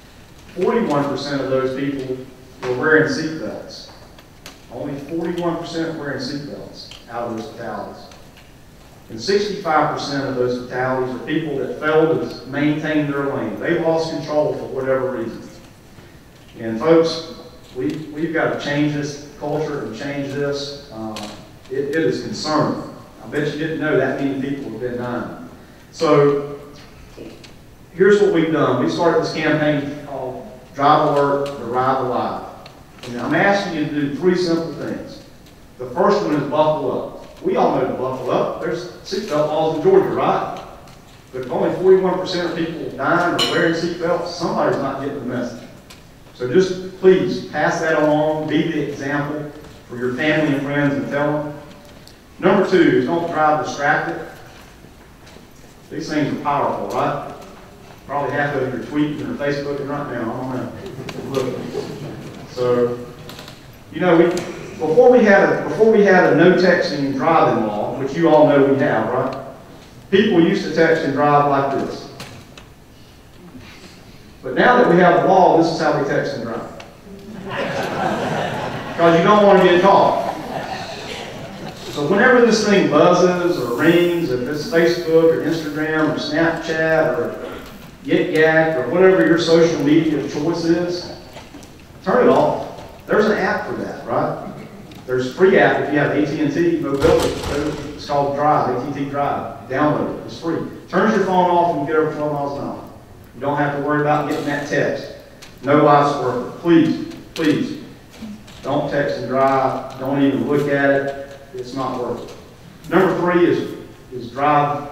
41% of those people were wearing seatbelts. Only 41% wearing seatbelts out of those fatalities. And 65% of those fatalities are people that failed to maintain their lane. They lost control for whatever reason. And folks, we've got to change this culture and change this. It is concerning. I bet you didn't know that many people have been dying. So here's what we've done. We started this campaign called Drive Alert, Arrive Alive. And I'm asking you to do 3 simple things. The first one is buckle up. we all know to buckle up. There's seatbelt laws in Georgia, right? But if only 41% of people dying or wearing seatbelts, somebody's not getting the message. So just please pass that along, be the example for your family and friends and tell them. Number 2 is don't drive distracted. These things are powerful, right? Probably half of you are tweeting or Facebooking right now, I don't know. Look. So, you know, before we had a no texting and driving law, which you all know we have, right? People used to text and drive like this. But now that we have the law, this is how we text and drive. Because you don't want to get caught. So whenever this thing buzzes or rings, if it's Facebook or Instagram or Snapchat or Yak or whatever your social media of choice is, turn it off. There's an app for that, right? There's a free app if you have AT&T mobility. It's called Drive, AT&T Drive. Download it. It's free. Turns your phone off when you get over 12 miles an hour. You don't have to worry about getting that text. No life's worth it. Please, please, don't text and drive. Don't even look at it. It's not worth it. Number 3 is drive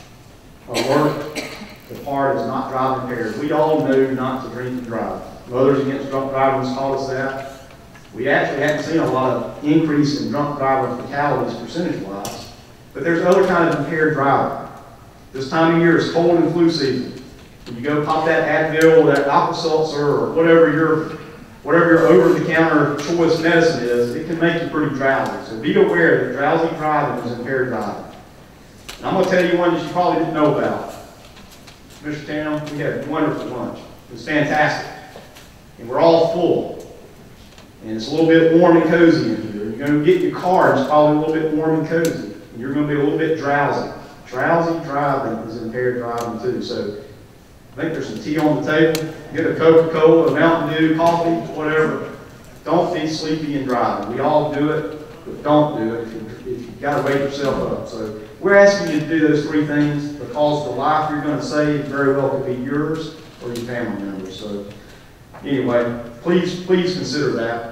alert. The part is not driving impaired. We all know not to drink and drive. Mothers Against Drunk Driving has taught us that. We actually haven't seen a lot of increase in drunk driver fatalities percentage-wise, but there's other kinds of impaired driving. This time of year is cold and flu season. When you go pop that Advil or that Alka-Seltzer or whatever your over-the-counter choice medicine is, it can make you pretty drowsy. So be aware that drowsy driving is impaired driving. And I'm going to tell you one that you probably didn't know about. Mr. Town, we had a wonderful lunch. It was fantastic. And we're all full. And it's a little bit warm and cozy in here. You're going to get in your car and it's probably a little bit warm and cozy. And you're going to be a little bit drowsy. Drowsy driving is impaired driving too. So I think there's some tea on the table. Get a Coca-Cola, a Mountain Dew, coffee, whatever. Don't be sleepy in driving. We all do it, but don't do it if you've got to wake yourself up. So we're asking you to do those 3 things because the life you're going to save very well could be yours or your family members. So anyway, please consider that.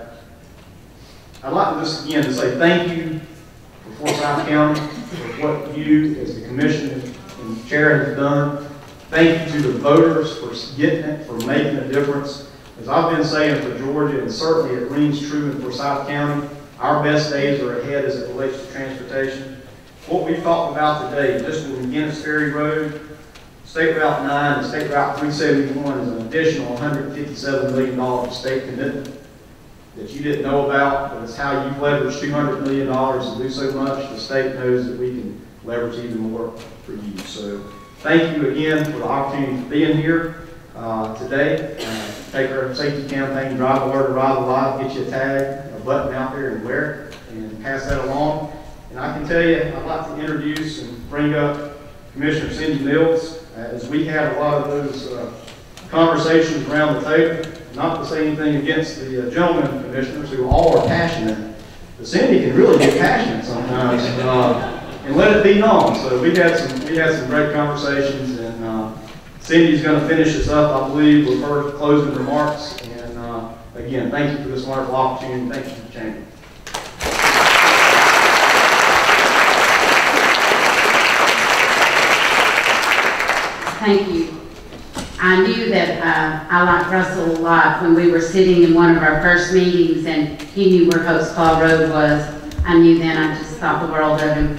I'd like to just again to say thank you for Forsyth County for what you as the commission and chair have done. Thank you to the voters for getting it, for making a difference. As I've been saying for Georgia, and certainly it rings true in Forsyth County, our best days are ahead as it relates to transportation. What we've talked about today, just with McGinnis Ferry Road, State Route 9 and State Route 371 is an additional $157 million state commitment that you didn't know about, but it's how you've leveraged $200 million to do so much. The state knows that we can leverage even more for you. So thank you again for the opportunity for being here today. Take our safety campaign, Drive Alert, Arrive Alive, get you a tag, a button out there and wear it, and pass that along. And I can tell you, I'd like to introduce and bring up Commissioner Cindy Mills, as we have a lot of those conversations around the table. Not to say anything against the gentlemen commissioners who all are passionate, but Cindy can really get passionate sometimes, and let it be known. So we had some great conversations, and Cindy's going to finish us up, I believe, with her closing remarks. And again, thank you for this wonderful opportunity. Thank you for the chamber. Thank you. I knew that I liked Russell a lot when we were sitting in one of our first meetings and he knew where Hoge Claw Road was. I knew then, I just thought the world of him.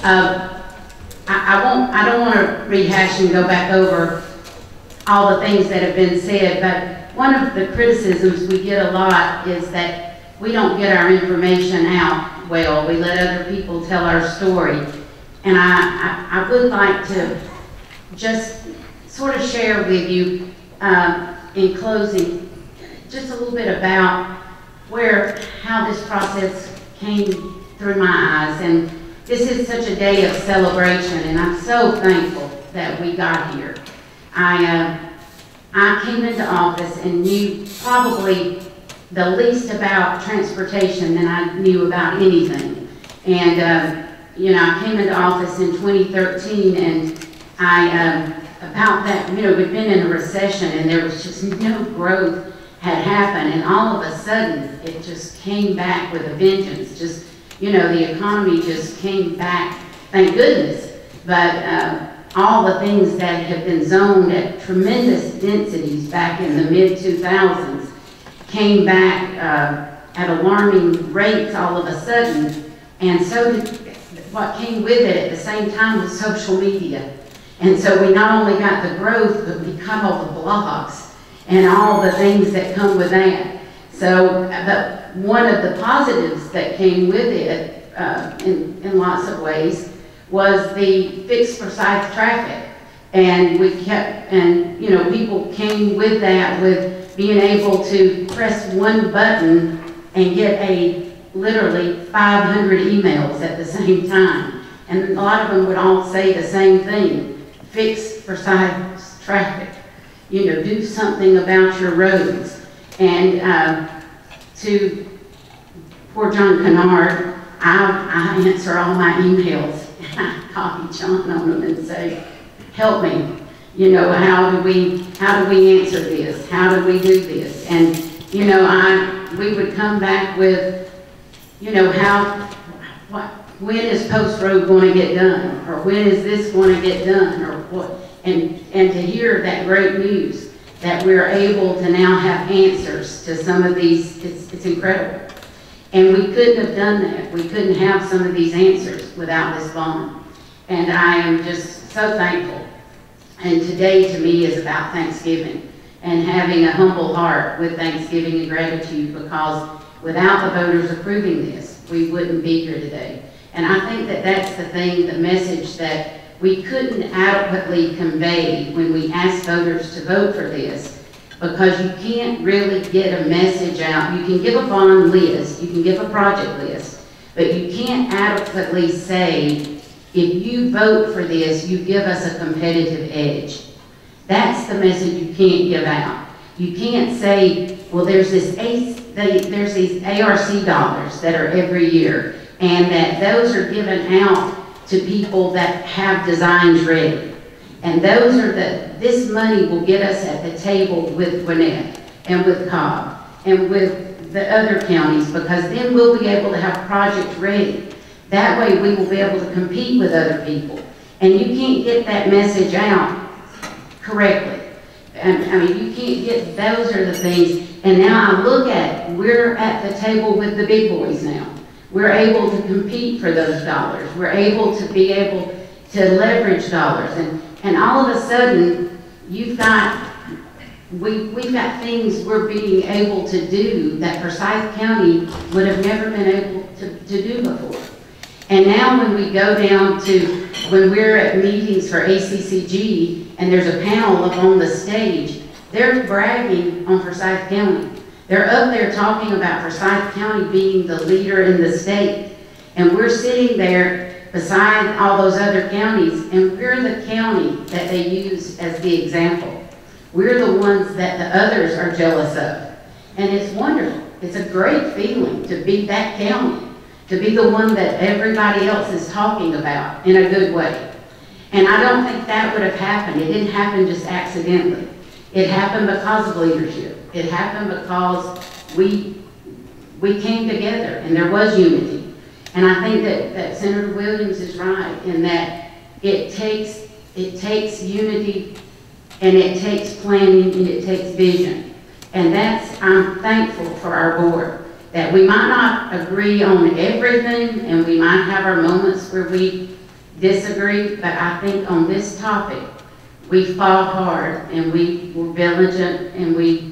I don't want to rehash and go back over all the things that have been said, but one of the criticisms we get a lot is that we don't get our information out well. We let other people tell our story. And I would like to just sort of share with you in closing just a little bit about how this process came through my eyes. And this is such a day of celebration, and I'm so thankful that we got here. I came into office and knew probably the least about transportation than I knew about anything. And you know, I came into office in 2013, and about that, you know, we'd been in a recession and there was just no growth had happened, and all of a sudden it just came back with a vengeance. Just you know, the economy just came back, thank goodness. But all the things that have been zoned at tremendous densities back in the mid-2000s came back at alarming rates all of a sudden. And so did, what came with it at the same time was social media. And so we not only got the growth, but we got all the blogs and all the things that come with that. So, but one of the positives that came with it in lots of ways was the fixed Forsyth traffic. And we kept, and you know, people came with that, with being able to press one button and get literally 500 emails at the same time. And a lot of them would all say the same thing: fix Forsyth traffic. You know, do something about your roads. And to poor John Cunard, I answer all my emails. I copy John on them and say, help me. You know, how do we answer this? How do we do this? And you know, we would come back with, you know, when is Post Road going to get done? Or when is this going to get done? Or what? And to hear that great news that we're able to now have answers to some of these, it's incredible. And we couldn't have done that. We couldn't have some of these answers without this bond. And I am just so thankful. And today to me is about Thanksgiving and having a humble heart with thanksgiving and gratitude, because without the voters approving this, we wouldn't be here today. And I think that that's the thing, the message that we couldn't adequately convey when we asked voters to vote for this, because you can't really get a message out. You can give a bond list, you can give a project list, but you can't adequately say, if you vote for this, you give us a competitive edge. That's the message you can't give out. You can't say, well, there's these ARC dollars that are every year, and that those are given out to people that have designs ready. And those are this money will get us at the table with Bennett and with Cobb and with the other counties, because then we'll be able to have projects ready. That way we will be able to compete with other people. And you can't get that message out correctly. I mean, you can't get, those are the things. And now I look at, we're at the table with the big boys now. We're able to compete for those dollars. We're able to be able to leverage dollars. And all of a sudden, we've got things we're being able to do that Forsyth County would have never been able to do before. And now when we go down to, when we're at meetings for ACCG and there's a panel up on the stage, they're bragging on Forsyth County. They're up there talking about Forsyth County being the leader in the state. And we're sitting there beside all those other counties, and we're the county that they use as the example. We're the ones that the others are jealous of. And it's wonderful. It's a great feeling to be that county, to be the one that everybody else is talking about in a good way. And I don't think that would have happened. It didn't happen just accidentally. It happened because of leadership. It happened because we came together and there was unity. And I think that Senator Williams is right in that it takes unity, and it takes planning, and it takes vision. And I'm thankful for our board, that we might not agree on everything, and we might have our moments where we disagree, but I think on this topic, we fought hard, and we were vigilant, and we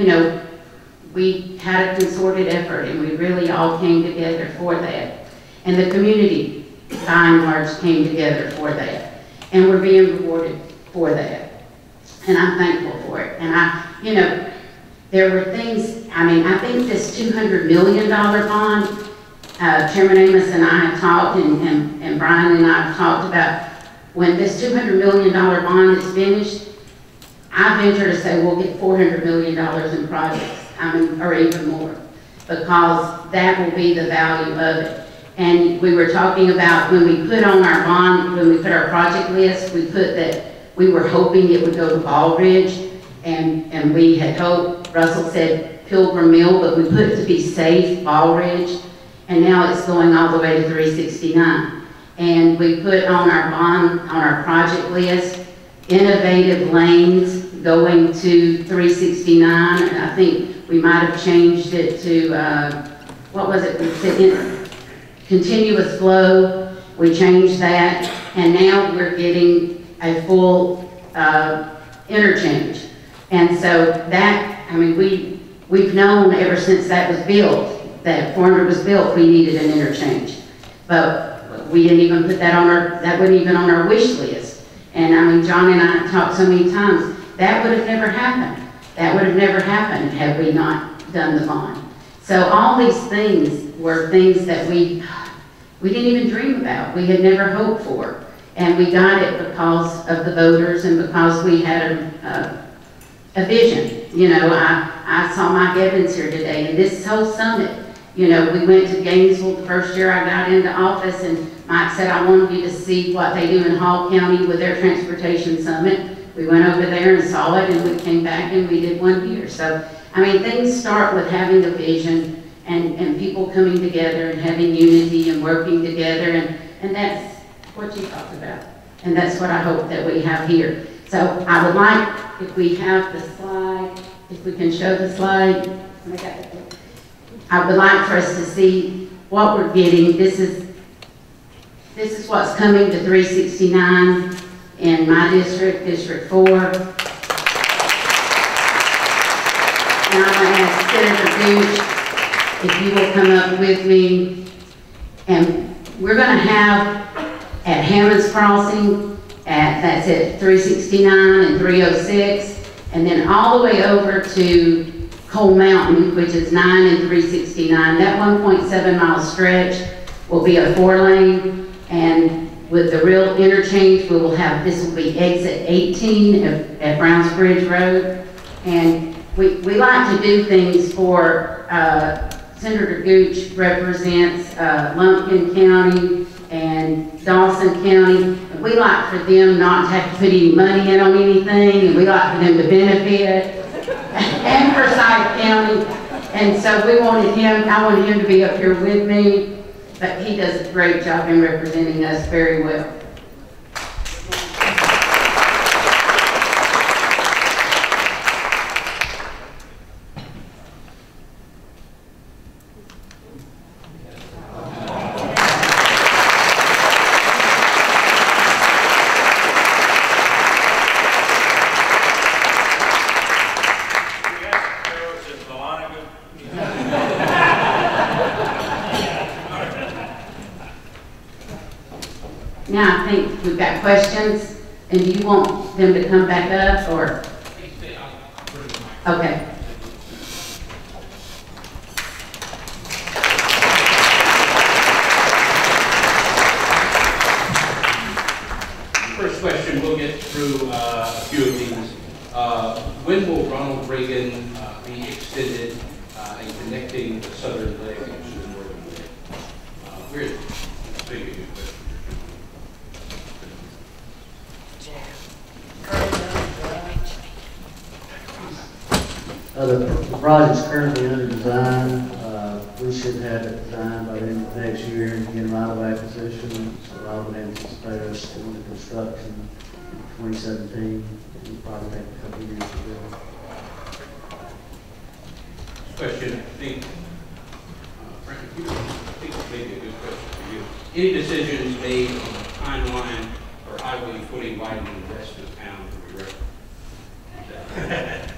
had a concerted effort, and we really all came together for that. And the community, by and large, came together for that. And we're being rewarded for that. And I'm thankful for it. And there were things, I think this $200 million bond, Chairman Amos and I have talked, and Brian and I have talked about, when this $200 million bond is finished, I venture to say we'll get $400 million in projects, or even more, because that will be the value of it. And we were talking about when we put on our bond, when we put our project list, we put that we were hoping it would go to Ball Ridge, and we had hoped, Russell said Pilgrim Mill, but we put it to be safe, Ball Ridge. and now it's going all the way to 369. And we put on our bond, on our project list, innovative lanes going to 369, and I think we might have changed it to, what was it? We said continuous flow. We changed that, and now we're getting a full interchange. And so that, I mean, we've known ever since that was built, that 400 was built, we needed an interchange. But we didn't even put that on our, that wasn't even on our wish list. And I mean, John and I talked so many times, that would have never happened. That would have never happened had we not done the bond. So all these things were things that we didn't even dream about. We had never hoped for. And we got it because of the voters and because we had a vision. You know, I saw Mike Evans here today, and this whole summit, you know, we went to Gainesville the first year I got into office, and Mike said, I wanted you to see what they do in Hall County with their transportation summit. We went over there and saw it, and we came back and we did one here. So, I mean, things start with having a vision and people coming together and having unity and working together, and that's what you talked about. And that's what I hope that we have here. So I would like, if we have the slide, if we can show the slide. I would like for us to see what we're getting. This is what's coming to 369 in my district, District 4. And I'm going to ask Senator Gooch if you will come up with me. And we're going to have at Hammond's Crossing, that's at 369 and 306, and then all the way over to Coal Mountain, which is 9 and 369. That 1.7 mile stretch will be a 4-lane, and with the real interchange, we will have, this will be exit 18 at Browns Bridge Road. And we like to do things for, Senator Gooch represents Lumpkin County and Dawson County. And we like for them not to have to put any money in on anything, and we like for them to benefit. And Forsyth County. And so we wanted him, I wanted him to be up here with me, but he does a great job in representing us very well. Now I think we've got questions, and do you want them to come back up, or? Okay. First question, we'll get through a few of these. When will Ronald Reagan be extended in connecting the southern leg to the northern leg? Where is it? Thank you. The project's currently under design. We should have it designed by the end of next year and get them out of acquisition. So I would anticipate us doing the construction in 2017. It will probably take a couple of years to build. Question, I think, Frank, I think this may be a good question for you. Any decisions made on the timeline for highway footing widening the rest of the town to be ready?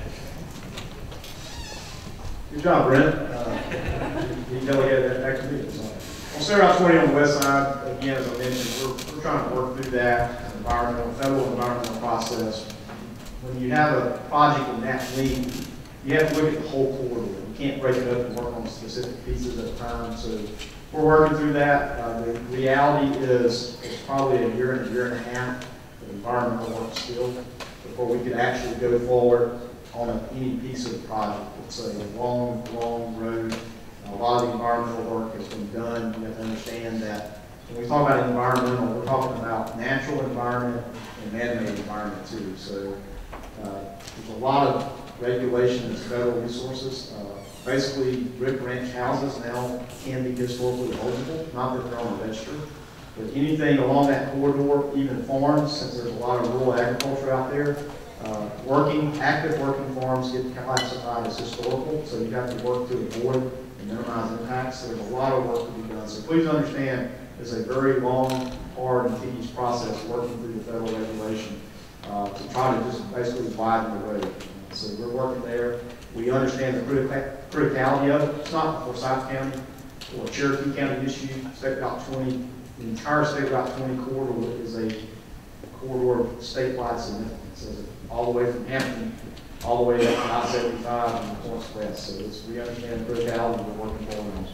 Good job, Brent. You delegated that back to me. On State Route 20 on the west side, again, as I mentioned, we're trying to work through that federal environmental process. When you have a project in that length, you have to look at the whole corridor. You can't break it up and work on specific pieces at a time. So we're working through that. The reality is it's probably a year and a half of environmental work still before we could actually go forward on any piece of the project. It's a long, long road. A lot of the environmental work has been done. You have to understand that when we talk about environmental, we're talking about natural environment and man-made environment too. So there's a lot of regulation that's federal resources. Basically, brick ranch houses now can be historically eligible, not that they're on the register, but anything along that corridor, even farms, since there's a lot of rural agriculture out there, active working farms get classified as historical, so you have to work to avoid and minimize impacts. So there's a lot of work to be done. So please understand, it's a very long, hard, and tedious process working through the federal regulation to try to just basically widen the road. So we're working there. We understand the criticality of it. It's not a Forsyth County or Cherokee County issue. State Route 20, the entire State Route 20 corridor is a corridor of statewide significance. So all the way from Hampton, all the way up to I-75 and points west. So we understand the criticality. We're working forward on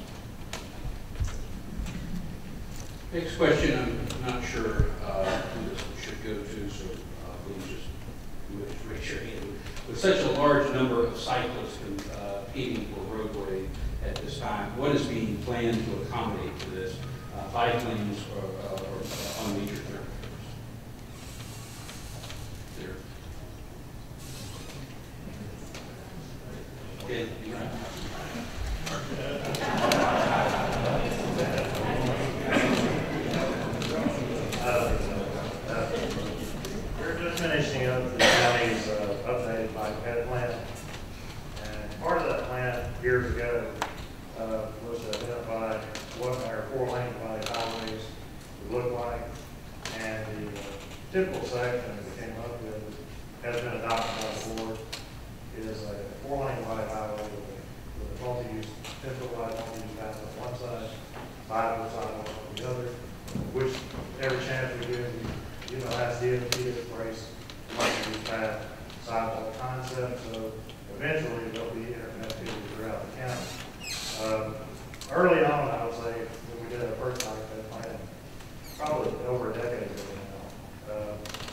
it. Next question, I'm not sure who this should go to, so please just raise your hand. With such a large number of cyclists competing for roadway at this time, what is being planned to accommodate for this? Bike lanes or on major thoroughfares? There. Okay, you're right. We're just finishing up the county's updated bike ped plan. And part of that plan years ago was to identify what our 4-lane divided highways would look like. And the typical section that we came up with has been adopted by the board is a 4-lane divided highway with a multi-use, 10-foot wide multi-use path on one side, 5-foot sidewalk on the other, which every chance we do, Asst to embrace multi-use path sidewalk concept. So eventually there'll be interconnectivity throughout the county. Early on, I would say, when we did our first bike ped plan, probably over a decade ago now,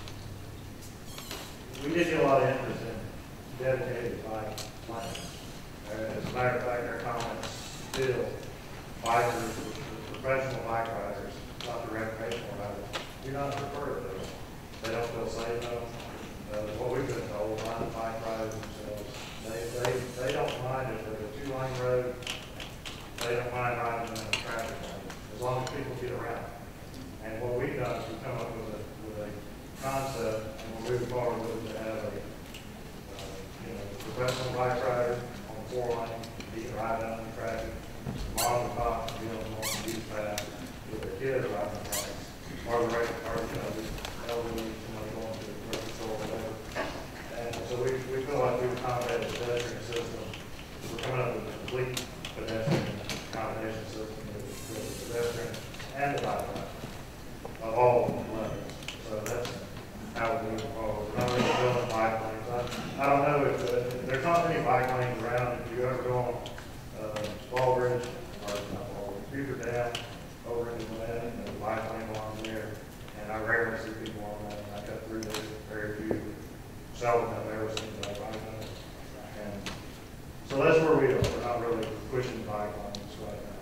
we did get a lot of interest in dedicated bike lanes. As a matter of fact, our comments still, bikers, the professional bike riders, not the recreational riders, do not prefer those. They don't feel safe enough. What we've been told, line bike riders themselves, they don't mind if they're a 2-lane road. They don't mind riding in a traffic lane, as long as people get around. And what we've done is we've come up with a concept, and we're moving forward with it to have a professional bike rider on 4-lane, he can ride down in traffic, mom and pop can be on the multi-use path with their kids riding the bikes, or the elderly, going to the grocery store or whatever. And so we feel like we've accommodated the pedestrian system. We're coming up with a complete pedestrian accommodation system with the pedestrian and the bike rider of all levels. So that's how we're moving forward. We're not really building bike lanes. I don't know if there's not many bike lanes around. If you ever go on Baldridge, or not Baldridge, Beaver Dam, over into Bennett, and the bike lane along there. And I rarely see people on that. I cut through there, very few. Seldom have ever seen a bike lane. And so that's where we are. We're not really pushing bike lanes right now.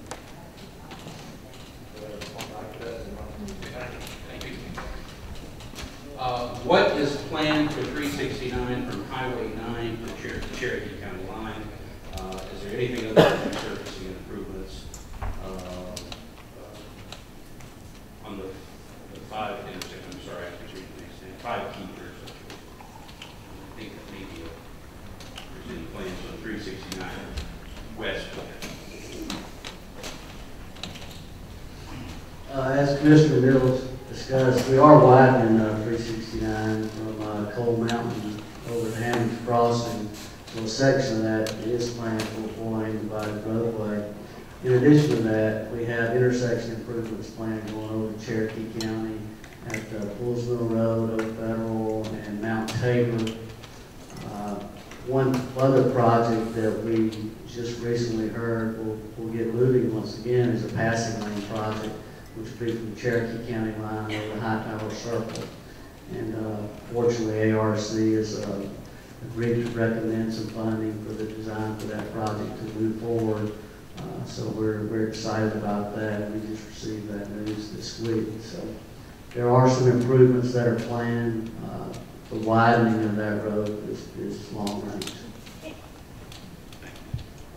Thank you. What is planned for 369 from Highway 9 to the Cherokee County line? Is there anything other than resurfacing improvements on the 5 intersections? I'm sorry, I have to read the next name. 5 key intersections. I think maybe there's any plans on 369 west. As Commissioner Mills discussed, we are widening 369 from Coal Mountain over to Hammond's Crossing. So a section of that is planned for a 4-lane divided roadway. In addition to that, we have intersection improvements planned going over to Cherokee County at Poolsville Road, Oak Federal, and Mount Tabor. One other project that we just recently heard will get moving once again is a passing lane project, which will be from Cherokee County line over the Hightower Circle. And fortunately, ARC has agreed to recommend some funding for the design for that project to move forward. So we're excited about that. We just received that news this week. So there are some improvements that are planned. The widening of that road is long range.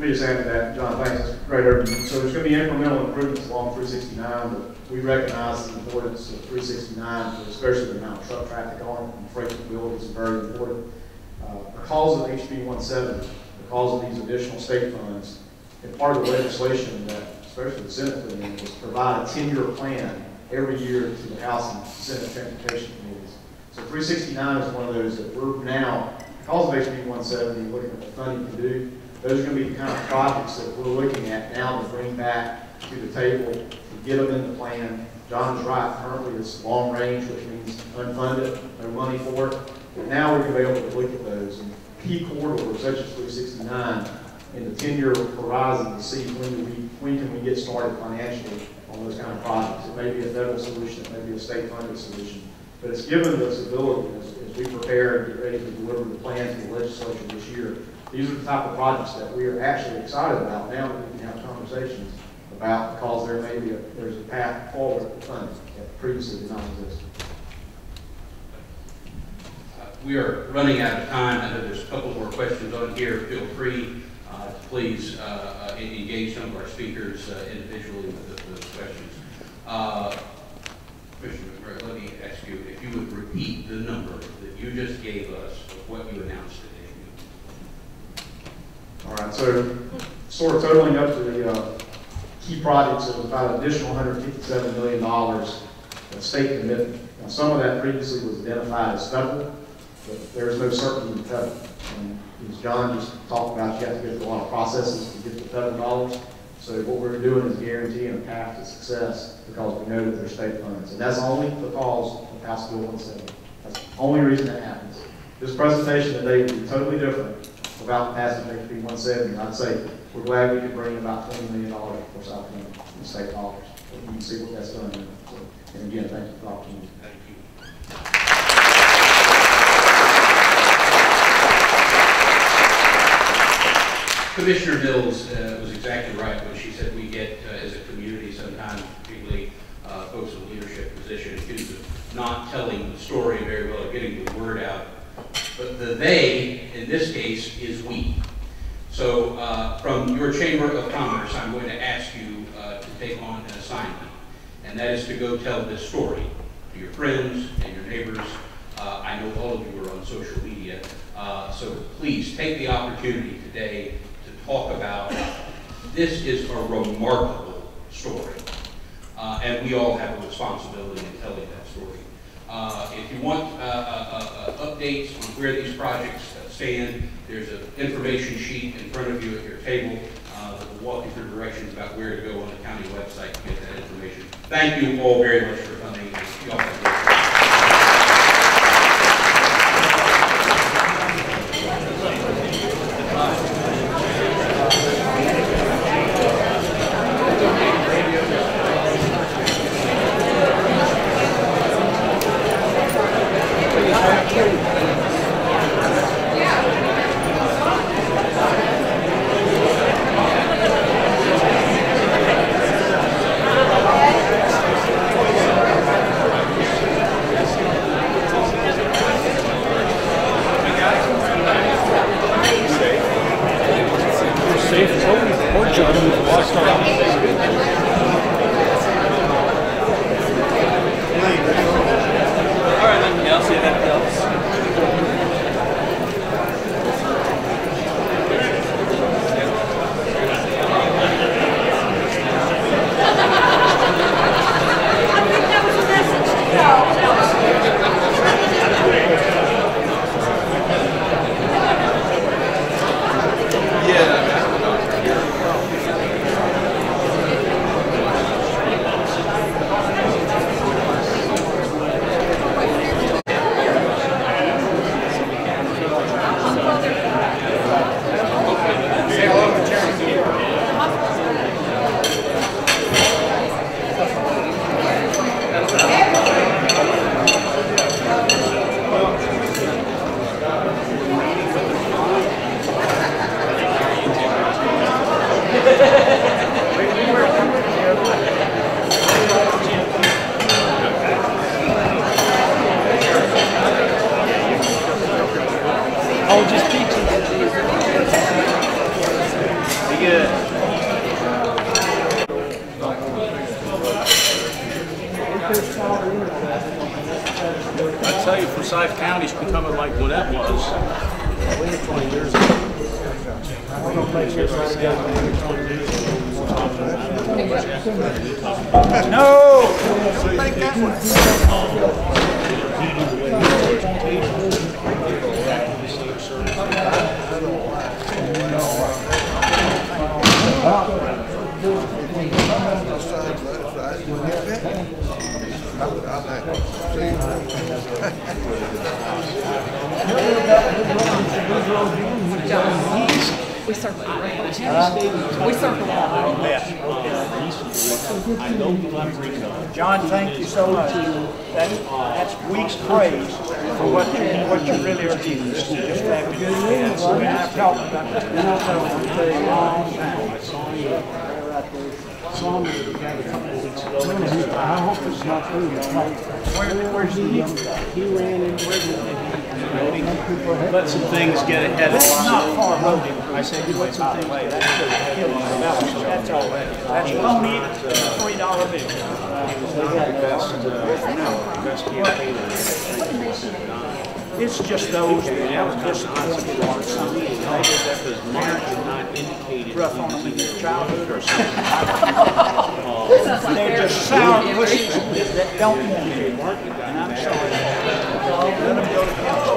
Let me just add to that, John, thanks, that's a great overview. So there's going to be incremental improvements along 369, but we recognize the importance of 369, especially the amount of truck traffic on it, and freight mobility is very important. Because of HB 170, because of these additional state funds, and part of the legislation that, especially the Senate put in, was to provide a 10-year plan every year to the House and Senate Transportation Committees. So 369 is one of those that we're now, because of HB 170, looking at what funding can do. Those are going to be the kind of projects that we're looking at now to bring back to the table, to get them in the plan. John's right, currently it's long range, which means unfunded, no money for it. But now we're going to be able to look at those and key corridors such as 369 in the 10-year horizon to see when can we get started financially on those kind of projects. It may be a federal solution, it may be a state-funded solution, but it's given us ability as we prepare and get ready to deliver the plan to the legislature this year. These are the type of projects that we are actually excited about now that we can have conversations about, because there may be there's a path forward to funding that previously did not exist. We are running out of time. I know there's a couple more questions on here. Feel free to please engage some of our speakers individually with those questions. Commissioner McCoy, let me ask you if you would repeat the number that you just gave us of what you announced today. All right, so sort of totaling up to the key projects of about an additional $157 million of state commitment. Now, some of that previously was identified as federal, but there is no certainty in federal. And as John just talked about, you have to go through a lot of processes to get the federal dollars. So what we're doing is guaranteeing a path to success because we know that there's state funds. And that's only because of House Bill 170. That's the only reason that happens. This presentation today would be totally different without the passage of HB 170. I'd say we're glad we could bring about $20 million for South Carolina in state dollars. So you can see what that's done. So, and again, thank you for the opportunity. Thank you. Commissioner Mills was exactly right when she said we get, as a community, sometimes particularly folks in leadership positions, accused of not telling the story very well, or getting the word out. But the they, in this case, is we. So from your Chamber of Commerce, I'm going to ask you to take on an assignment, and that is to go tell this story to your friends and your neighbors. I know all of you are on social media, so please take the opportunity today to talk about this is a remarkable story, and we all have a responsibility in telling that story. If you want updates on where these projects stand, there's an information sheet in front of you at your table that will walk you through directions about where to go on the county website to get that information. Thank you all very much for coming. You all have a great day. good. I tell you, Forsyth County's becoming like Gwinnett was 20 years ago. No! Think that way. We circled. We circled. John, thank you so much. That's week's praise for what you really are doing. This is just fabulous. And I've talked about that for a long time. Saw him together a couple of weeks ago. I hope it's not true. Where's he? He ran in let some things get ahead of us. That's not far road. I said, you let some things get ahead That's all right. That's only $3 bill. He was not the best campaign. It's just those that was just rough on them in their childhood or something. They're just sour pussies that don't want to. And I'm sorry. Let them go to council.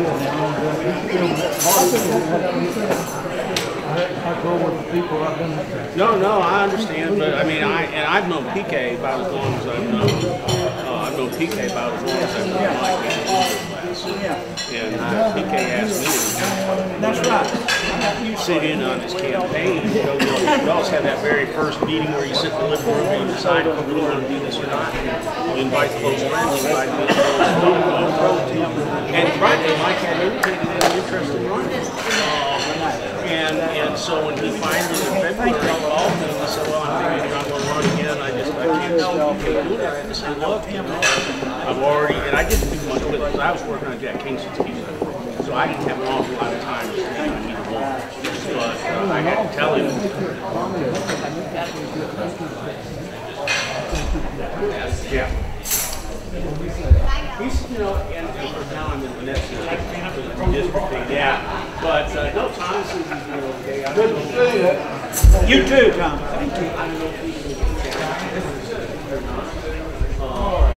No, I understand, but I mean, I've known PK about as long as I've known. I've known PK about as long as I've known Mike in the class. And PK asked me That's right. to sit in on his campaign. We also had that very first meeting where you sit in the living room and you decide if you really want to do this or not. You invite close friends, you invite me. And frankly, Mike had indicated an interest in running. And so when he finally in February called me and he said, well, I'm thinking I'm going to run again, I can't tell you can't do that. I said, look, I've already, and I didn't do much with it because I was working on Jack Kingston's piece. So I didn't have an awful lot of time to think on either one. But I had to tell him. Yeah. He's, and now I'm in Bennett, redistricting, yeah. But no, Thomas is doing okay. Good to see you. You too, Tom. Thank you.